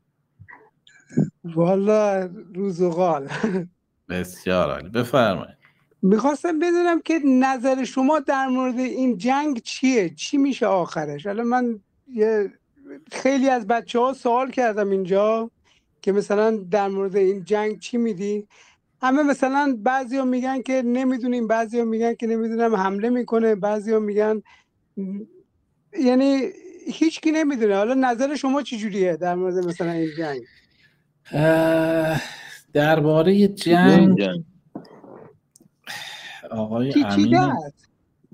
والا رو زغال. بسیار عالی، بفرمایید. میخواستم بدونم که نظر شما در مورد این جنگ چیه؟ چی میشه آخرش؟ الان من خیلی از بچه‌ها سوال کردم اینجا که مثلا در مورد این جنگ چی میدی؟ همه مثلا بعضیا میگن که نمیدونیم، بعضیا میگن که نمیدونم حمله میکنه، بعضیا میگن یعنی هیچکی نمیدونه. حالا نظر شما چی جوریه در مورد مثلا این جنگ؟ درباره جنگ آقای پیچیده امین است.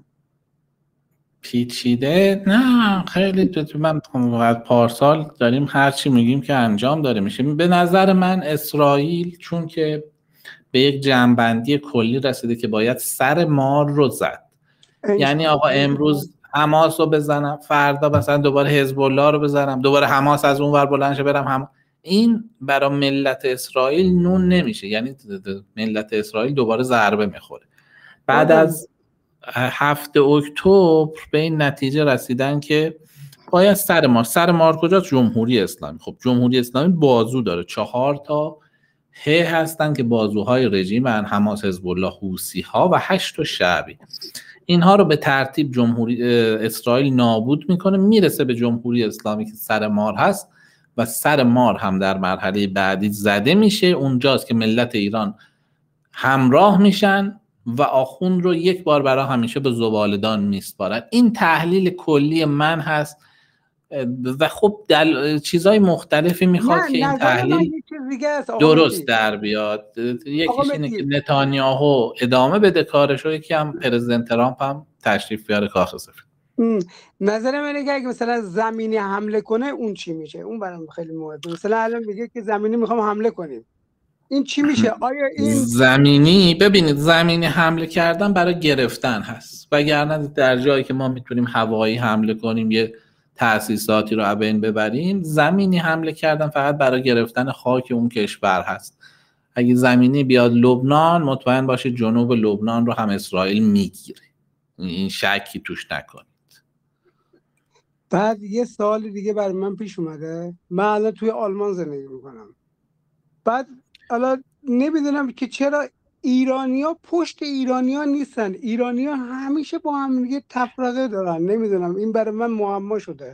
پیچیده؟ نه خیلی. من پارسال داریم هرچی میگیم که انجام داره میشه. به نظر من اسرائیل چون که به یک جمع‌بندی کلی رسیده که باید سر مار رو زد، یعنی آقا امروز حماس رو بزنم، فردا مثلا دوباره حزب الله رو بزنم، دوباره حماس از اون ور بلند شه برم این برای ملت اسرائیل نون نمیشه. یعنی ملت اسرائیل دوباره ضربه میخوره. بعد از 7 اکتبر به این نتیجه رسیدن که باید سر مار کجاست؟ جمهوری اسلامی. خب جمهوری اسلامی بازو داره، 4 تا هستن که بازوهای رژیم حماس، حزب الله، حوثی ها و 8 تا شعبی. اینها رو به ترتیب جمهوری اسرائیل نابود میکنه، میرسه به جمهوری اسلامی که سر مار هست و سر مار هم در مرحله بعدی زده میشه. اونجاست که ملت ایران همراه میشن و آخوند رو یک بار برای همیشه به زباله‌دان میسپارن. این تحلیل کلی من هست و خب چیزهای مختلفی میخواد که این تحلیل درست در بیاد. یکیش اینه که نتانیاهو ادامه بده کارش رو، یکی هم پرزیدنت ترامپ هم تشریف بیاره کاخ سفید. نظر من اینه که مثلا زمینی حمله کنه اون چی میشه؟ اون برام خیلی مهمه. مثلا الان میگه که زمینی میخوام حمله کنیم، این چی میشه؟ آیا این زمینی، ببینید زمینی حمله کردن برای گرفتن هست، وگرنه در جایی که ما میتونیم هوایی حمله کنیم یه تأسیساتی رو از بین ببریم، زمینی حمله کردن فقط برای گرفتن خاک اون کشور هست. اگه زمینی بیاد لبنان، مطمئن باشید جنوب لبنان رو هم اسرائیل میگیره، این شکی توش نکنید. بعد یه سوال دیگه برای من پیش اومده. من الان توی آلمان زندگی میکنم، بعد الان نمیدونم که چرا ایرانیا پشت ایرانیا نیستن، ایرانیا همیشه با هم دیگه تفرقه دارن. نمیدونم، این برای من معما شده.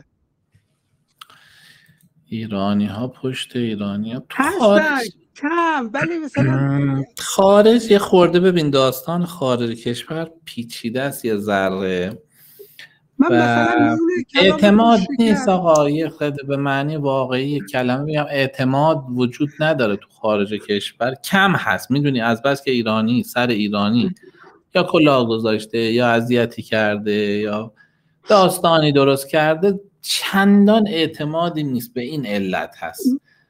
ایرانی ها پشت ایرانیا هستن کم، ولی مثلا خارج یه خورده ببین داستان خارج کشور پیچیده است یه ذره. من مثلا اعتماد نیست آقا، یه خیلی به معنی واقعی کلمه میگم اعتماد وجود نداره تو خارج کشور، کم هست. میدونی از بس که ایرانی سر ایرانی یا کلاه گذاشته یا اذیتی کرده یا داستانی درست کرده، چندان اعتمادی نیست، به این علت هست.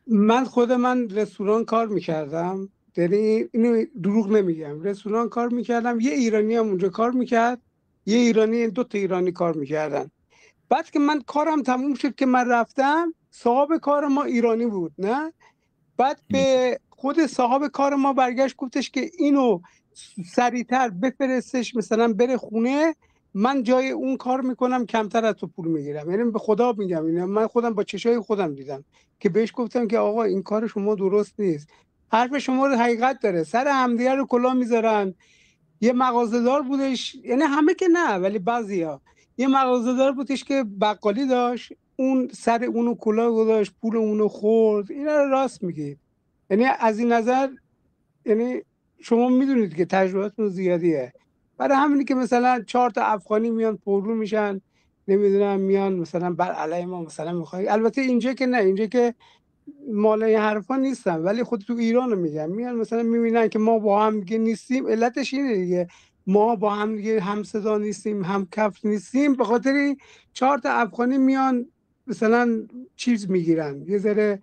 من رستوران کار میکردم، یعنی اینو دروغ نمیگم، رستوران کار میکردم، یه ایرانی هم اونجا کار میکرد، یه ایرانی، 2 تا ایرانی کار میکردن. بعد که من کارم تموم شد که من رفتم، صاحب کار ما ایرانی بود نه، بعد به خود صاحب کار ما برگشت گفتش که اینو سریعتر بفرستش مثلا بره خونه، من جای اون کار میکنم، کمتر از تو پول میگیرم. یعنی به خدا میگم اینو من خودم با چشای خودم دیدم که بهش گفتم که آقا این کار شما درست نیست، حرف شما رو حقیقت داره، سر همدیگه رو کلاه میذارن. یه مغازه‌دار بودش، یعنی همه که نه ولی بعضیا، یه مغازه‌دار بودش که بقالی داشت، اون سر اونو کلاه گذاشت، پول اونو خورد. اینا رو راست میگید. یعنی از این نظر، یعنی شما میدونید که تجربهاتون زیادیه، برای همینی که مثلا 4 تا افغانی میان پررو میشن، نمیدونم میان مثلا بر علیه ما مثلا میخوای. البته اینجا که نه، اینجا که مال این حرفا نیستن، ولی خود تو ایران رو میگم، میان مثلا میبینن که ما با هم دیگه نیستیم. علتش اینه دیگه، ما با هم دیگه هم صدا نیستیم، هم کف نیستیم، به خاطر 4 تا افغانی میان مثلا چیز میگیرن، یه ذره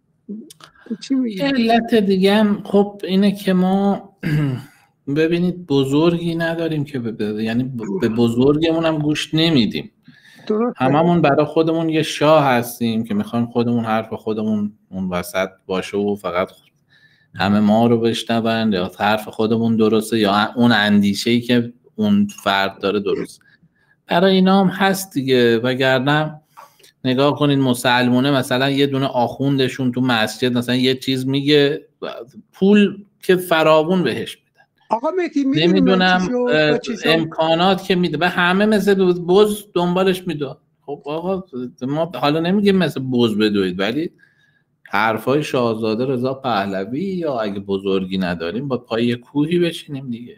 چی میگیرن. علت دیگه هم خب اینه که ما ببینید بزرگی نداریم که یعنی به بزرگمون هم گوش نمیدیم. هممون برای خودمون یه شاه هستیم که میخوایم خودمون حرف خودمون اون وسط باشه و فقط همه ما رو بشنون، یا حرف خودمون درسته یا اون اندیشه‌ای که اون فرد داره درست. برای اینا هم هست دیگه. وگرنه نگاه کنید مسلمونه مثلا یه دونه آخوندشون تو مسجد مثلا یه چیز میگه، پول که فراوون بهش میدن. آقا مهدی نمیدونم امکانات که میده به همه مثل بز دنبالش میده. خب آقا ما حالا نمیگیم مثل بز بدوید، ولی حرفای شاهزاده رضا پهلوی یا اگه بزرگی نداریم با پای کوهی بشینیم دیگه.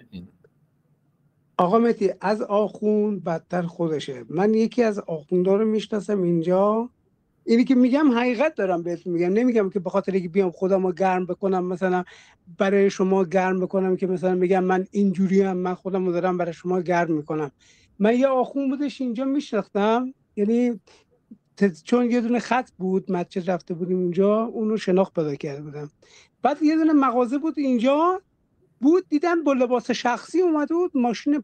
آقا مهدی از آخوند بدتر خودشه. من یکی از آخوندها رو میشناسم اینجا، اینی که میگم حقیقت دارم بهتون میگم، نمیگم که به خاطر اینکه بیام خودمو گرم بکنم، مثلا برای شما گرم بکنم که مثلا میگم من اینجوریم، من خودمو دارم برای شما گرم میکنم. من یه آخوند بودش اینجا میشناختم، یعنی چون یه دونه خط بود مسجد رفته بودیم اونجا، اونو شناخت پیدا کرده بودم. بعد یه دونه مغازه بود اینجا بود، دیدم با لباس شخصی اومده بود، ماشین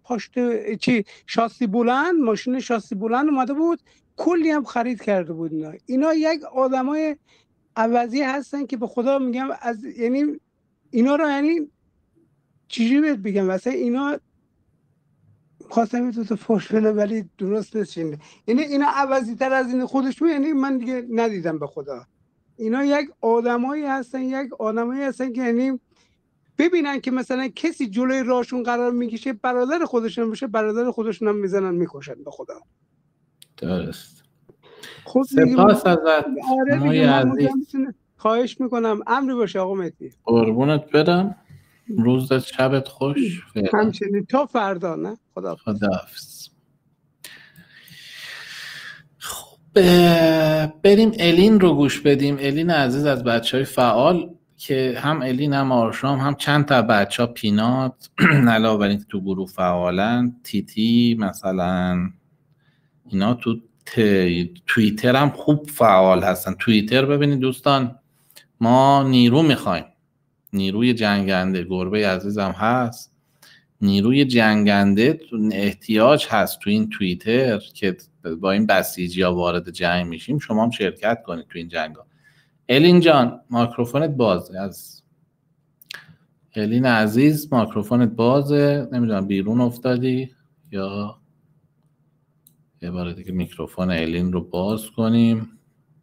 شاسی بلند، ماشین شاسی بلند اومده بود، کلی هم خرید کرده بود. اینا یک آدمای عوضی هستن که به خدا میگم، از یعنی اینا رو، یعنی چجوری بهت بگم، واسه اینا خواستم یه تو فوش بدم ولی درست نیست. یعنی اینا عوضی تر از این خودشون، یعنی من دیگه ندیدم به خدا. اینا یک آدمایی هستن که یعنی ببینن که مثلا کسی جلوی راهشون قرار میکشه، برادر خودشون بشه، برادر خودشون هم میزنن میکشن به خدا. درست. خب سپاس ازت مای عزیز. خواهش میکنم. امری باشه آقا مهدی. قربونت برم. روزت شبت خوش. همچنین تا فردا. نه خداحافظ. خب بریم الین رو گوش بدیم. الین عزیز از بچهای فعال که هم الین هم آرشام هم چند تا بچه ها پینات علاوه بر اینکه تو گروه فعالن، تیتی مثلا، اینا تو توییتر هم خوب فعال هستن. توییتر ببینید دوستان، ما نیرو میخوایم، نیروی جنگنده. گربه عزیزم هست. نیروی جنگنده احتیاج هست تو این توییتر که با این بسیجی ها وارد جنگ میشیم. شما هم شرکت کنید تو این جنگ ها. الین جان میکروفونت بازه. از الین عزیز میکروفونت بازه. نمیدونم بیرون افتادی یا یه بار دیگه میکروفون الین رو باز کنیم.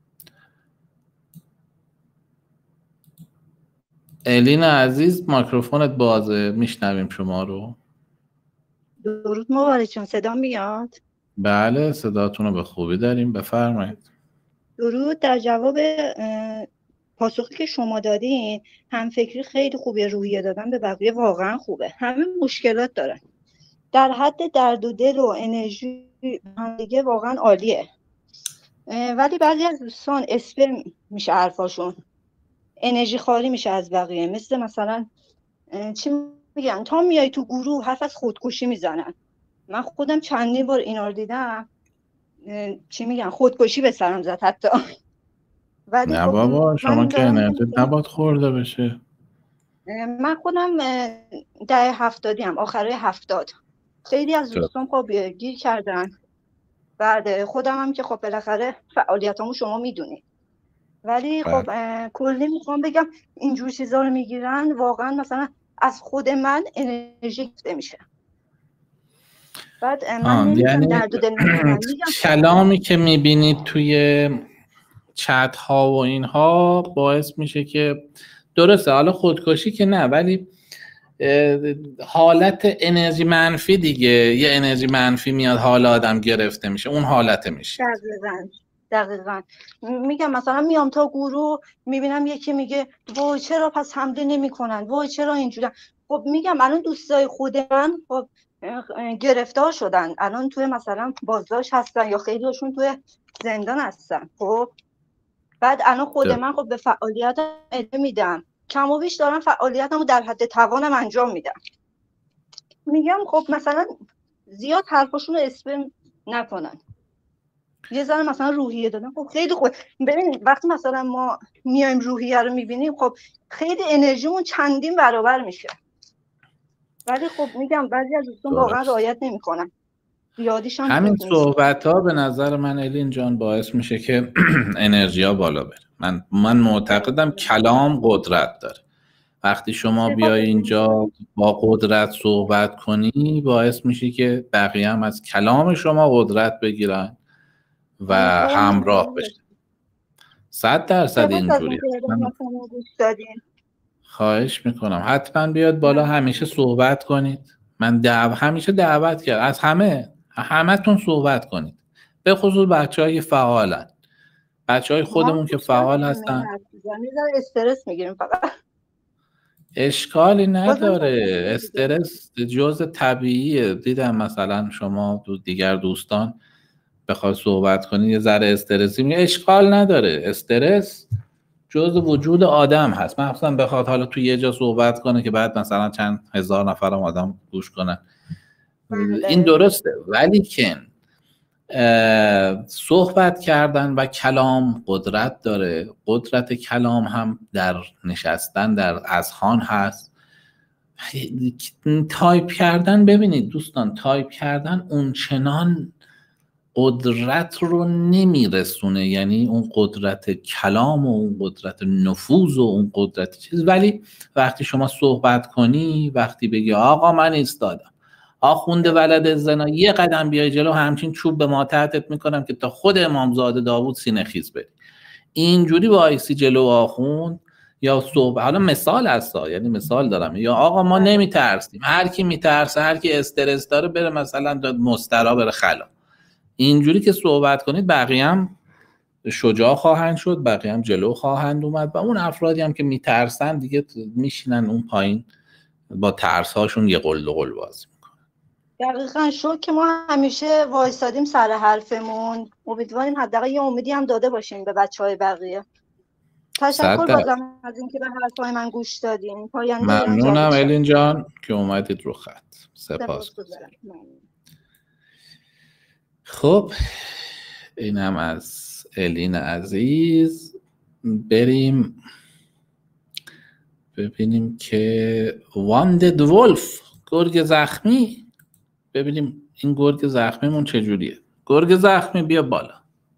الین عزیز میکروفونت بازه، میشنویم شما رو. درود مبارک. صدا میاد؟ بله صداتون رو به خوبی داریم، بفرمایید. درود. در جواب پاسخی که شما دادین، هم فکری خیلی خوبه، روحیه دادن به بقیه واقعا خوبه. همه مشکلات دارن، در حد درد و دل و انرژی هم دیگه واقعا عالیه. ولی بعضی از دوستان اسپر میشه حرفاشون، انرژی خالی میشه از بقیه. مثلا چی میگن، تا میای تو گروه حرف از خودکشی میزنن. من خودم چندین بار اینا رو دیدم. چی میگن، خودکشی به سرم زد حتی. ولی نه خب بابا شما که انرژی نباید خورده بشه. من خودم ده 70 آخره 70. خیلی از دوستان خب گیر کردن. بعد خودم هم که خب بالاخره فعالیتامو شما میدونید. ولی خب کلی میخوام بگم اینجور چیزا رو میگیرن، واقعا مثلا از خود من انرژی گرفته میشه. بعد من یعنی کلامی که میبینید توی چت ها و اینها باعث میشه که درسته، حالا خودکشی که نه، ولی حالت انرژی منفی دیگه، یه انرژی منفی میاد، حال آدم گرفته میشه، اون حالت میشه. دقیقاً. میگم مثلا میام تا گروه میبینم یکی میگه وای چرا پس حمله نمیکنن، وای چرا اینجوری. خب میگم الان دوستای خود من خب گرفتار شدن، الان توی مثلا بازداشت هستن یا خیلیشون توی زندان هستن. خب بعد الان خود من خب به فعالیتم ادامه میدم، کم و بیش دارم فعالیتمو در حد توانم انجام میدم. میگم خب مثلا زیاد حرفاشون رو اسپم نکنن، یه ذره مثلا روحیه دادن. خب خیلی خوبه. ببینید وقتی مثلا ما میایم روحیه رو میبینیم، خب خیلی انرژیمون چندین برابر میشه. ولی خب میگم بعضی از دوستان واقعا رعایت نمیکنن. زیادیش هم همین صحبت ها به نظر من الین جان باعث میشه که انرژی ها بالا بره. من معتقدم کلام قدرت داره. وقتی شما بیای اینجا با قدرت صحبت کنی، باعث میشه که بقیه هم از کلام شما قدرت بگیرن و همراه بشن. 100% اینجوریه. خواهش میکنم حتما بیاد بالا، همیشه صحبت کنید. من همیشه دعوت کردم از همه‌تون صحبت کنید، به خصوص بچه‌های فعالن، بچه‌های خودمون که فعال هستن. استرس میگیریم فقط. اشکالی نداره، استرس جزء طبیعیه. دیدم مثلا شما دیگر دوستان بخواد صحبت کنید یه ذره استرسی میگه، اشکال نداره، استرس جزء وجود آدم هست. مثلا بخواد حالا تو یه جا صحبت کنه که بعد مثلا چند هزار نفر آدم گوش کنن، این درسته. ولی که صحبت کردن و کلام قدرت داره. قدرت کلام هم در نشستن در اذهان هست. تایپ کردن، ببینید دوستان، تایپ کردن اون چنان قدرت رو نمیرسونه، یعنی اون قدرت کلام و اون قدرت نفوذ و اون قدرت چیز. ولی وقتی شما صحبت کنی، وقتی بگی آقا من ایستادم، آخونده ولد زنا یه قدم بیای جلو همچین چوب به ما تحتت میکنم که تا خود امامزاده داوود سینه خیز بری. اینجوری با آیسی جلو آخوند یا صبح، حالا مثال هستا، یعنی مثال دارم، یا آقا ما نمیترسیم، هر کی میترسه، هر کی استرس داره بره مثلا مسترا بره خلا. اینجوری که صحبت کنید بقیه هم شجاع خواهند شد، بقیه هم جلو خواهند اومد و اون افرادی هم که میترسن دیگه میشینن اون پایین با ترس هاشون یه قل قل بازی میکنن. دقیقاً شد که ما همیشه وایسادیم سر حرفمون. امیدواریم حداقل یه امیدی هم داده باشیم به بچهای بقیه. تشکر بازم از اینکه به حرفای من گوش دادین. ممنونم الین جان که اومدید رو خط. سپاسگزارم. خب اینم از الین عزیز. بریم ببینیم که واندد ولف، گرگ زخمی. ببینیم این گرگ زخمیمون چجوریه. گرگ زخمی بیا بالا.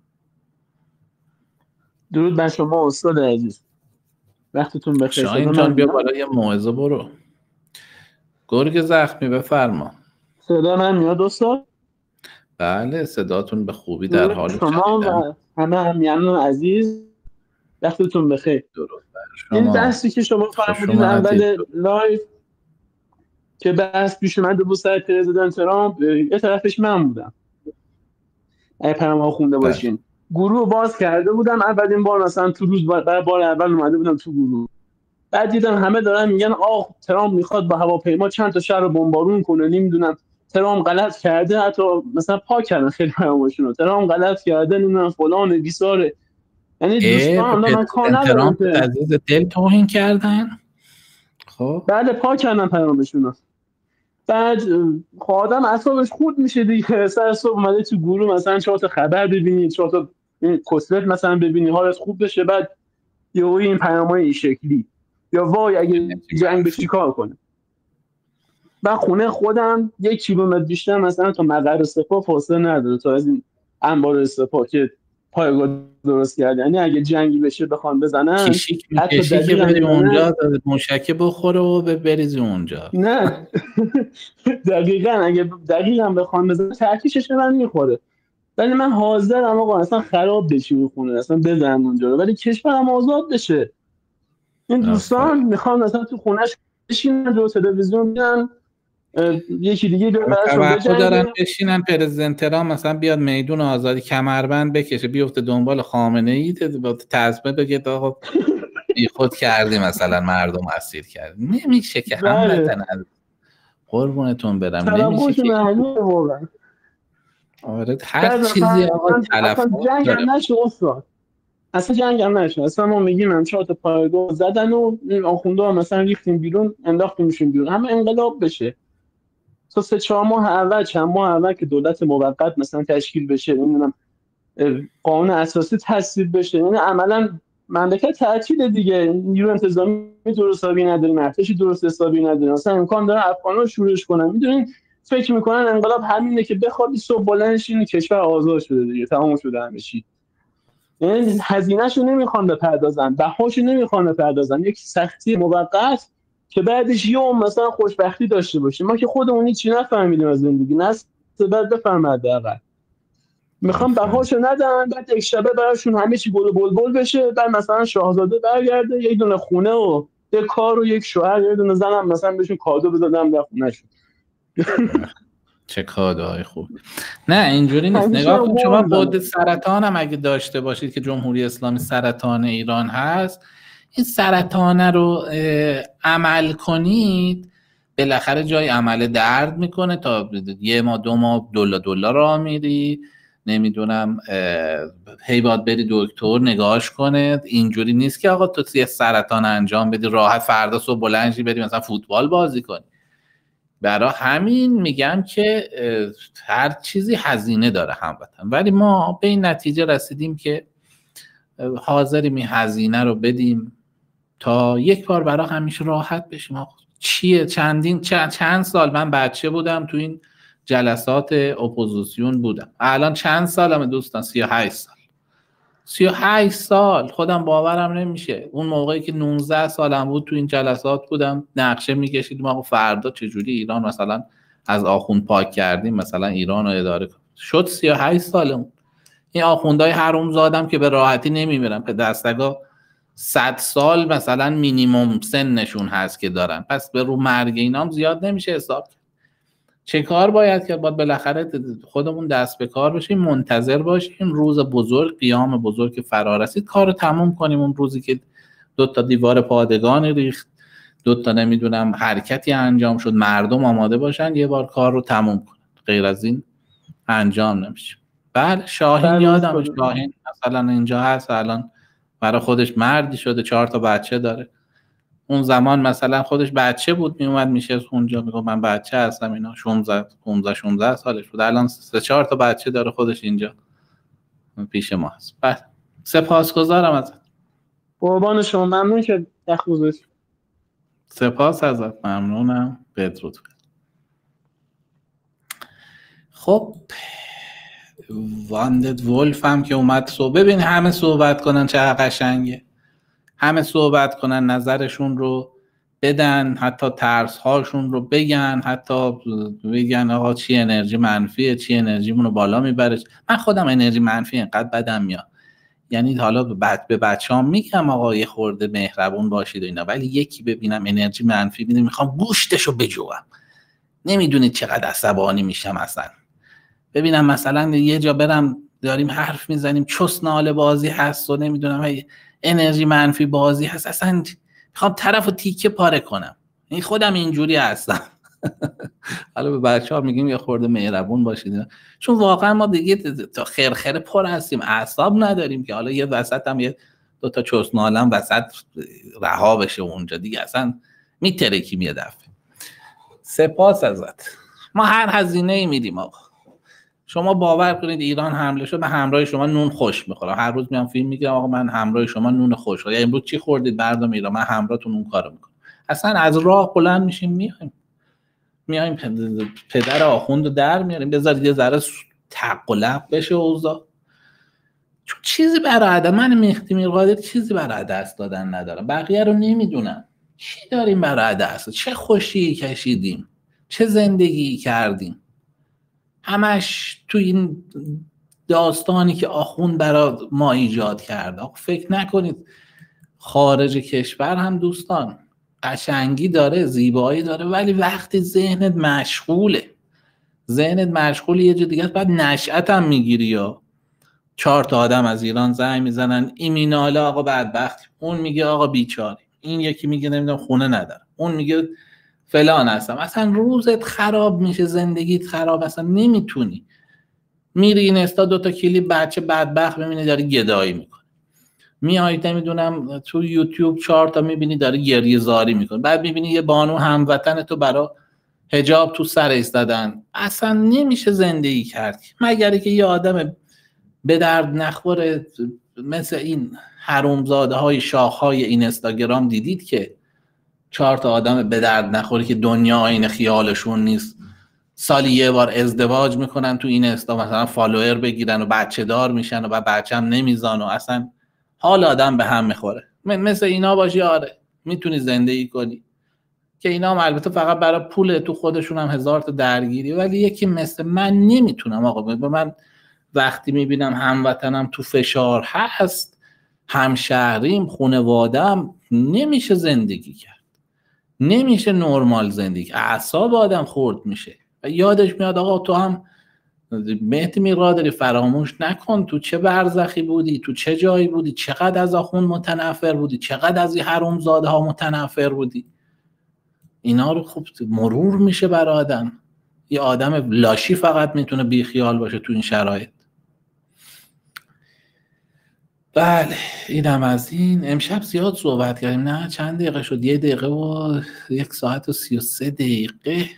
درود بر شما استاد عزیز، وقتتون بخیر. شاهین جان بیا بالا یه موعظه برو. گرگ زخمی بفرما. صدا من میاد استاد؟ بله صداتون به خوبی در حال شما و همه همیهنان عزیز وقتتون بخیر. درود بر شما. این بحثی که شما فرمودید اول لایف که بحث پیش اومده بود سر پرزیدنت ترامپ، یه طرفش من بودم اگه پیام‌ها خونده باشین. گروه باز کرده بودم اولین بار، مثلا تو روز برای بار اول اومده بودم تو گروه، بعد دیدم همه دارن میگن آخ ترامپ میخواد با هواپیما چند تا شهر رو بمبارون کنه، نمیدونم ترامپ غلط کرده، حتی مثلا پاک کردن خیلی پیاماشون رو، ترامپ غلط کرده، نمیدونم فلان بیساره. یعنی دوستان من کار ندارم ترامپ عزیز دل توهین کردن. خب بله پاک کردن پیامشون رو. بعد آدم اعصابش خورد میشه دیگه، سر صبح اومده تو گروه مثلا 4 تا خبر ببینید، 4 تا کسلت مثلا ببینی حالت خوب بشه، بعد یهو این پیامای این شکلی، یا وای اگه جنگ بشه چیکار کنه. من خونه خودم 1 کیلومتر بیشتر مثلا تا مقر سپاه فاصله نداره تا از این انبار سپاه که پایگاه درست کرده. یعنی اگه جنگی بشه بخوام بزنن حتی که بریم اونجا موشکه بخوره و بریزی اونجا. نه دقیقاً اگه دقیقاً بخوام بزنن ترکیشش من میخوره. ولی من حاضرم آقا اصلا خراب بشه خونه، اصلا بزنن اونجا رو، ولی کشورم آزاد بشه. این دوستان میخوان مثلا تو خونهش بشینن رو تلویزیون ببینن، یکی دیگه براشون دارن بشینن، پرزیدنت ترامپ مثلا بیاد میدون آزادی کمربند بکشه بیفته دنبال خامنه ای تضمین بگه آقا بیخود کردی مثلا مردم اسیر کردی. نمیشه که هموطن قربونتون برم، نمیشه که آره هر چیزی آقا تلفظ جنگ هم نشه استاد، اصلا جنگ هم نشه. اصلا ما میگیم من 4 تا پایگاه زدن و آخونده ها مثلا ریختیم بیرون انداختیمشون بیرون، همه انقلاب بشه. تا 3-4 ماه اول، چند ماه اول که دولت موقت مثلا تشکیل بشه، نمیدونم قانون اساسی تصویب بشه، یعنی عملا مملکت تعطیل دیگه، نیرو انتظامی درست حسابی نداریم، ارتشی درست حسابی نداریم، مثلا امکان داره افغان‌ها شورش کنن. میدونین فکر میکنن انقلاب همینه که بخواد صبح بلند شین کشور آزاد شده دیگه، تمام شده همه چی. یعنی هزینه‌شو نمیخوان بپردازن، بهاشو نمیخوان بپردازن، یک سختی موقت که بعدش یوم مثلا خوشبختی داشته باشیم. ما که خودمون هیچی نفهمیدیم از زندگی، نسل بعد بفهمه حداقل. میخوام بهاشو ندن، بعد یک شبه براشون همه چی گل و بلبل بشه، بعد مثلا شاهزاده برگرده یک دونه خونه و یک کار و یک شوهر، یک دونه زنم مثلا بهشون کادو بدادم در خونه‌شون. چه کادوهای خوب. نه اینجوری نیست. نگاه کن شما بعد سرطان هم اگه داشته باشید که جمهوری اسلامی سرطان ایران هست، این سرطان رو عمل کنید بالاخره جای عمل درد میکنه، تا 1 ماه 2 ماه دلار راه میری، نمیدونم هی باید بری دکتر نگاهش کنه. اینجوری نیست که آقا تو یه سرطان انجام بدی راحت فردا صبح بلند شی بری مثلا فوتبال بازی کنی. برای همین میگم که هر چیزی هزینه داره هموطن، ولی ما به این نتیجه رسیدیم که حاضریم این هزینه رو بدیم تا یک بار برای همیشه راحت بشیم. چیه چند سال من بچه بودم تو این جلسات اپوزیسیون بودم، الان چند سالمه دوستان؟ 38 سال خودم باورم نمیشه. اون موقعی که 19 سالم بود تو این جلسات بودم، نقشه میکشیدیم آقا فردا چجوری ایران مثلا از آخوند پاک کردیم مثلا ایران رو اداره کنیم. شد 38 سالمون. این آخوندهای حرومزادم که به راحتی نمیمیرن، به دستگاه 100 سال مثلا مینیمم سنشون هست که دارن، پس به رو مرگ اینام زیاد نمیشه حساب. چه کار باید کرد؟ باید بالاخره خودمون دست به کار بشیم، منتظر باشیم روز بزرگ، قیام بزرگ که فرا رسید کار رو تموم کنیم. اون روزی که 2 تا دیوار پادگان ریخت، 2 تا نمیدونم حرکتی انجام شد، مردم آماده باشن یه بار کار رو تموم کنن، غیر از این انجام نمیشه. بله شاهین یادم، شاهین مثلا اینجا هست الان، برای خودش مردی شده، 4 تا بچه داره. اون زمان مثلا خودش بچه بود، میومد میشه اونجا میگه من بچه هستم، اینا 16 سالش بود، الان 3-4 تا بچه داره خودش اینجا پیش ما هست. بله سپاسگزارم ازت. قربان شما، ممنون که تخوزش. سپاس ازت، ممنونم. بدرود. خب واندد ولف هم که اومد ببین همه صحبت کنن چقدر قشنگه، همه صحبت کنن، نظرشون رو بدن، حتی ترس هاشون رو بگن، حتی بگن آقا چی انرژی منفیه، چی انرژیمون رو بالا میبره. من خودم انرژی منفی اینقدر بدم میاد، یعنی حالا به بچه‌ام میگم آقا یه خورده مهربون باشید و اینا، ولی یکی ببینم انرژی منفی میده میخوام گوشتشو بجوام. نمیدونید چقدر عصبانی میشم اصلا. ببینم مثلا یه جا برم داریم حرف میزنیم چس ناله بازی هست و نمیدونم انرژی منفی بازی هست، اصلا میخوام طرفو تیکه پاره کنم. این خودم اینجوری هستم. حالا به بچه‌ها میگیم یه خورده مهربون باشید، چون واقعا ما دیگه تا خرخره پر هستیم، اعصاب نداریم که حالا یه وسط هم یه 2 تا چس نالم وسط رها بشه اونجا دیگه، اصلا میترکی میاد دفعه. سپاس ازت. ما هر هزینه‌ای میدیم آقا. شما باور کنید ایران حمله شد، من همراه شما نون خوش میخورم، هر روز میام فیلم میگم آقا من همراه شما نون خوش، یا امروز چی خوردید مردم ایران، من همراهتون اون کارو میکنم. اصلا از راه بلند میشیم میایم پدر آخوند رو در میاریم، بذارید یه ذره تق و لق بشه اوضاع. چون چیزی برای عدم، من مهدی میرقادر چیزی برای دست دادن ندارم، بقیه رو نمیدونم چی داریم برای دست، چه خوشی کشیدیم، چه زندگی کردیم، همش تو این داستانی که آخوند برای ما ایجاد کرده. فکر نکنید خارج کشور هم دوستان قشنگی داره، زیبایی داره، ولی وقتی ذهنت مشغوله یه جا دیگه بعد نشأت هم میگیری. یا 4 تا آدم از ایران زنگ میزنن ایمیناله آقا بدبخت، اون میگه آقا بیچاره، این یکی میگه نمیدونم خونه ندارم، اون میگه فلان هستم، اصلا روزت خراب میشه، زندگیت خراب، اصلا نمیتونی. میری این استا 2 تا کلیپ بچه بدبخت ببینی داره گدایی میکنه، میای نمیدونم تو یوتیوب 4 تا میبینی داره گریه زاری میکنه، بعد میبینی یه بانو هموطن تو برا حجاب تو سر ایستادن. اصلا نمیشه زندگی کرد مگر که یه آدم به درد نخوره مثل این حرومزاده های شاخهای این اینستاگرام دیدید که 4 تا آدم به درد نخوره که دنیا این خیالشون نیست، سالی یه بار ازدواج میکنن تو این اینستا مثلا فالوور بگیرن و بچه دار میشن و بعد بچه هم نمیزان و اصلا حال آدم به هم میخوره. مثل اینا باشی آره میتونی زندگی کنی، که اینا هم البته فقط برای پول تو خودشون هم 1000 تا درگیری، ولی یکی مثل من نمیتونم آقا. من وقتی میبینم هموطنم تو فشار هست، همشهریم، خانواده‌ام، نمیشه زندگی کرد، نمیشه نرمال زندگی، اعصاب آدم خورد میشه و یادش میاد آقا تو هم مهدی میرقادری فراموش نکن تو چه برزخی بودی، تو چه جایی بودی، چقدر از آخوند متنفر بودی، چقدر از این حرومزاده ها متنفر بودی. اینا رو خوب مرور میشه برای آدم. یه آدم لاشی فقط میتونه بیخیال باشه تو این شرایط. بله اینم از این. امشب زیاد صحبت کردیم، نه چند دقیقه شد؟ 1 دقیقه و 1 ساعت و 33 دقیقه.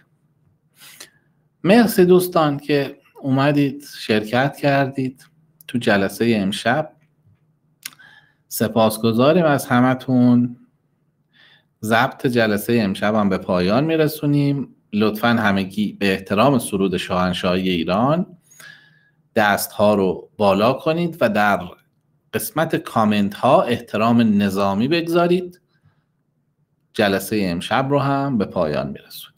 مرسی دوستان که اومدید شرکت کردید تو جلسه امشب، سپاسگزاریم از همتون. ضبط جلسه امشب هم به پایان میرسونیم. لطفاً همگی به احترام سرود شاهنشاهی ایران دست ها رو بالا کنید و در قسمت کامنت ها احترام نظامی بگذارید. جلسه امشب رو هم به پایان میرسونیم.